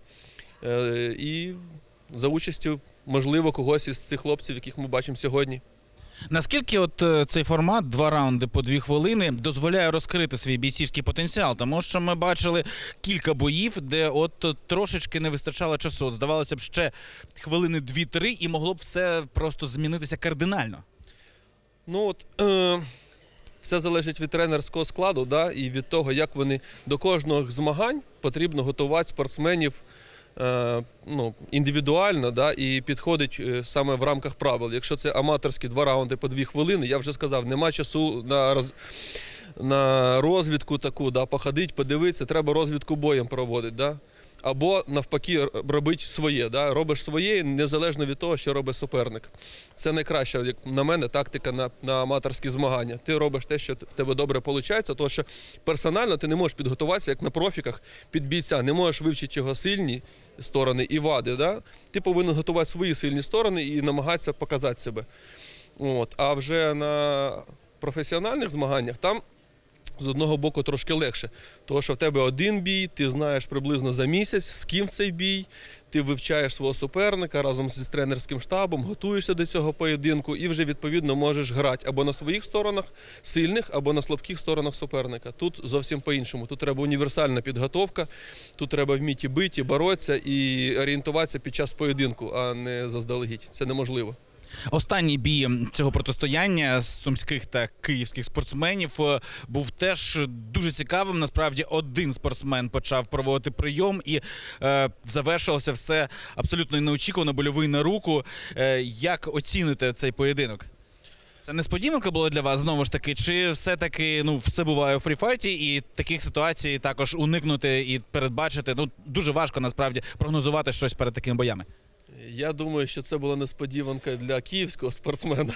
І за участю, можливо, когось із цих хлопців, яких ми бачимо сьогодні. Наскільки от цей формат, два раунди по дві хвилини, дозволяє розкрити свій бійцівський потенціал? Тому що ми бачили кілька боїв, де от трошечки не вистачало часу. От, здавалося б, ще хвилини дві-три і могло б все просто змінитися кардинально. Ну от, е, все залежить від тренерського складу, да, і від того, як вони до кожного змагань потрібно готувати спортсменів е, ну, індивідуально, да, і підходить е, саме в рамках правил. Якщо це аматорські два раунди по дві хвилини, я вже сказав, нема часу на, роз, на розвідку таку, да, походити, подивитися, треба розвідку боєм проводити. Да. Або, навпаки, робити своє. Да? Робиш своє, незалежно від того, що робить суперник. Це найкраща, як на мене, тактика на, на аматорські змагання. Ти робиш те, що в тебе добре виходить, тому що персонально ти не можеш підготуватися, як на профіках, під бійця. Не можеш вивчити його сильні сторони і вади. Да? Ти повинен готувати свої сильні сторони і намагатися показати себе. От. А вже на професіональних змаганнях там з одного боку трошки легше, тому що в тебе один бій, ти знаєш приблизно за місяць, з ким цей бій, ти вивчаєш свого суперника разом з тренерським штабом, готуєшся до цього поєдинку і вже відповідно можеш грати або на своїх сторонах сильних, або на слабких сторонах суперника. Тут зовсім по-іншому. Тут треба універсальна підготовка, тут треба вміти бити, боротися і орієнтуватися під час поєдинку, а не заздалегідь. Це неможливо. Останній бій цього протистояння сумських та київських спортсменів був теж дуже цікавим. Насправді, один спортсмен почав проводити прийом і е, завершилося все абсолютно неочікувано, больовий на руку. Е, як оціните цей поєдинок? Це несподіванка була для вас, знову ж таки, чи все-таки, ну, все буває у фріфайті, і таких ситуацій також уникнути і передбачити, ну, дуже важко, насправді, прогнозувати щось перед такими боями? Я думаю, що це була несподіванка для київського спортсмена.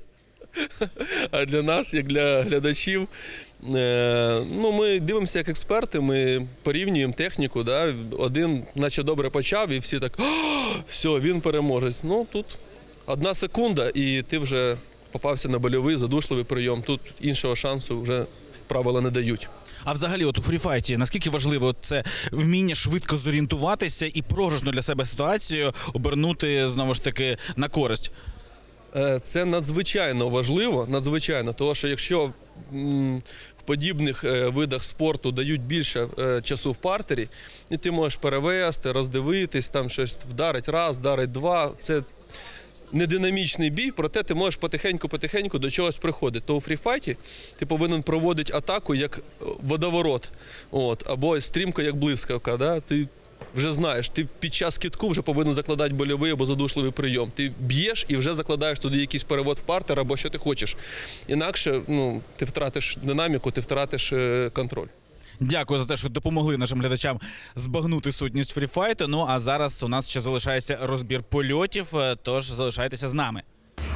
А для нас, як для глядачів, е, ну, ми дивимося як експерти, ми порівнюємо техніку. Да? Один наче добре почав, і всі так, все, він переможець. Ну, тут одна секунда, і ти вже попався на больовий, задушливий прийом. Тут іншого шансу вже правила не дають. А взагалі, от у фріфайті, наскільки важливо це вміння швидко зорієнтуватися і програшну для себе ситуацію обернути, знову ж таки, на користь? Це надзвичайно важливо, надзвичайно, тому що якщо в подібних видах спорту дають більше часу в партері, і ти можеш перевести, роздивитись, там щось вдарить раз, вдарить два, це не динамічний бій, проте ти можеш потихеньку-потихеньку до чогось приходити. То у фріфайті ти повинен проводити атаку як водоворот, от, або стрімко як блискавка. Да? Ти вже знаєш, ти під час кидку вже повинен закладати больовий або задушливий прийом. Ти б'єш і вже закладаєш туди якийсь перевод в партер або що ти хочеш. Інакше ну, ти втратиш динаміку, ти втратиш контроль. Дякую за те, що допомогли нашим глядачам збагнути сутність фріфайту. Ну, а зараз у нас ще залишається розбір польотів, тож залишайтеся з нами.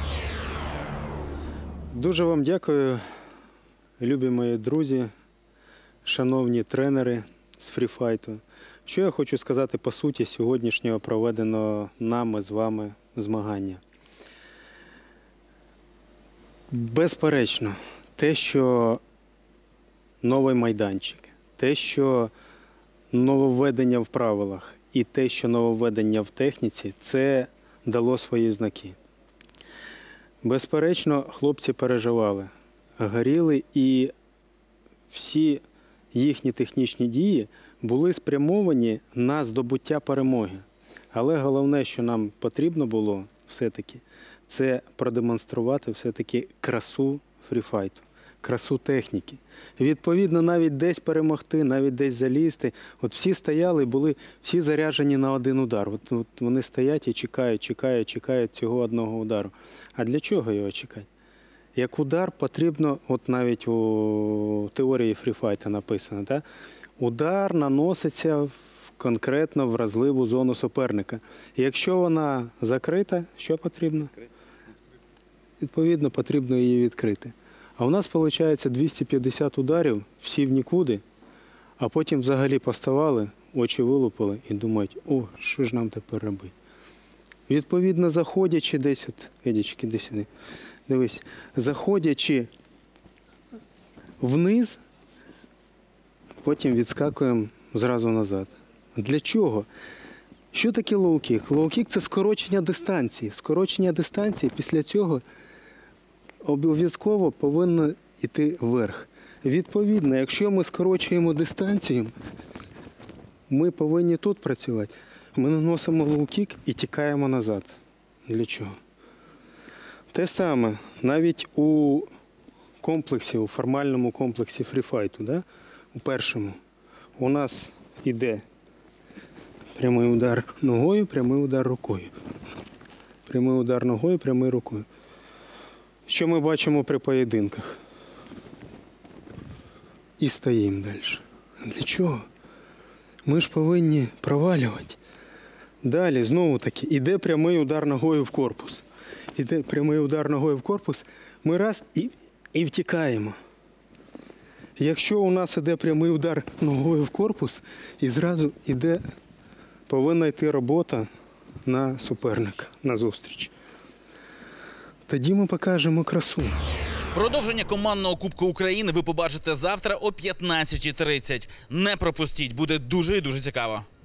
Дуже вам дякую, любі мої друзі, шановні тренери з фріфайту. Що я хочу сказати по суті сьогоднішнього проведеного нами з вами змагання. Безперечно, те, що новий майданчик, те, що нововведення в правилах і те, що нововведення в техніці, це дало свої знаки. Безперечно, хлопці переживали, горіли, і всі їхні технічні дії були спрямовані на здобуття перемоги. Але головне, що нам потрібно було все-таки, це продемонструвати все-таки красу фріфайту, красу техніки. Відповідно, навіть десь перемогти, навіть десь залізти. От всі стояли, були всі заряджені на один удар. От, от вони стоять і чекають, чекають, чекають цього одного удару. А для чого його чекати? Як удар потрібно, от навіть у теорії фріфайта написано, так? Удар наноситься конкретно в вразливу зону суперника. І якщо вона закрита, що потрібно? Відповідно, потрібно її відкрити. А у нас, виходить, двісті п'ятдесят ударів, всі в нікуди, а потім взагалі поставали, очі вилупили і думають, о, що ж нам тепер робити? Відповідно, заходячи десь, от, Едічки, іди сюди, дивись, заходячи вниз, потім відскакуємо зразу назад. Для чого? Що таке лоу-кік? Лоу-кік – це скорочення дистанції. Скорочення дистанції після цього обов'язково повинно йти вверх. Відповідно, якщо ми скорочуємо дистанцію, ми повинні тут працювати. Ми наносимо лоу-кік і тікаємо назад. Для чого? Те саме, навіть у комплексі, у формальному комплексі фріфайту, да? У першому, у нас йде прямий удар ногою, прямий удар рукою. Прямий удар ногою, прямий рукою. Що ми бачимо при поєдинках? І стоїмо далі. Для чого? Ми ж повинні провалювати. Далі, знову таки, іде прямий удар ногою в корпус. Іде прямий удар ногою в корпус, ми раз і, і втікаємо. Якщо у нас іде прямий удар ногою в корпус, і зразу іде, повинна йти робота на суперника, на зустріч. Тоді ми покажемо красу. Продовження командного Кубку України ви побачите завтра о п'ятнадцятій тридцять. Не пропустіть, буде дуже і дуже цікаво.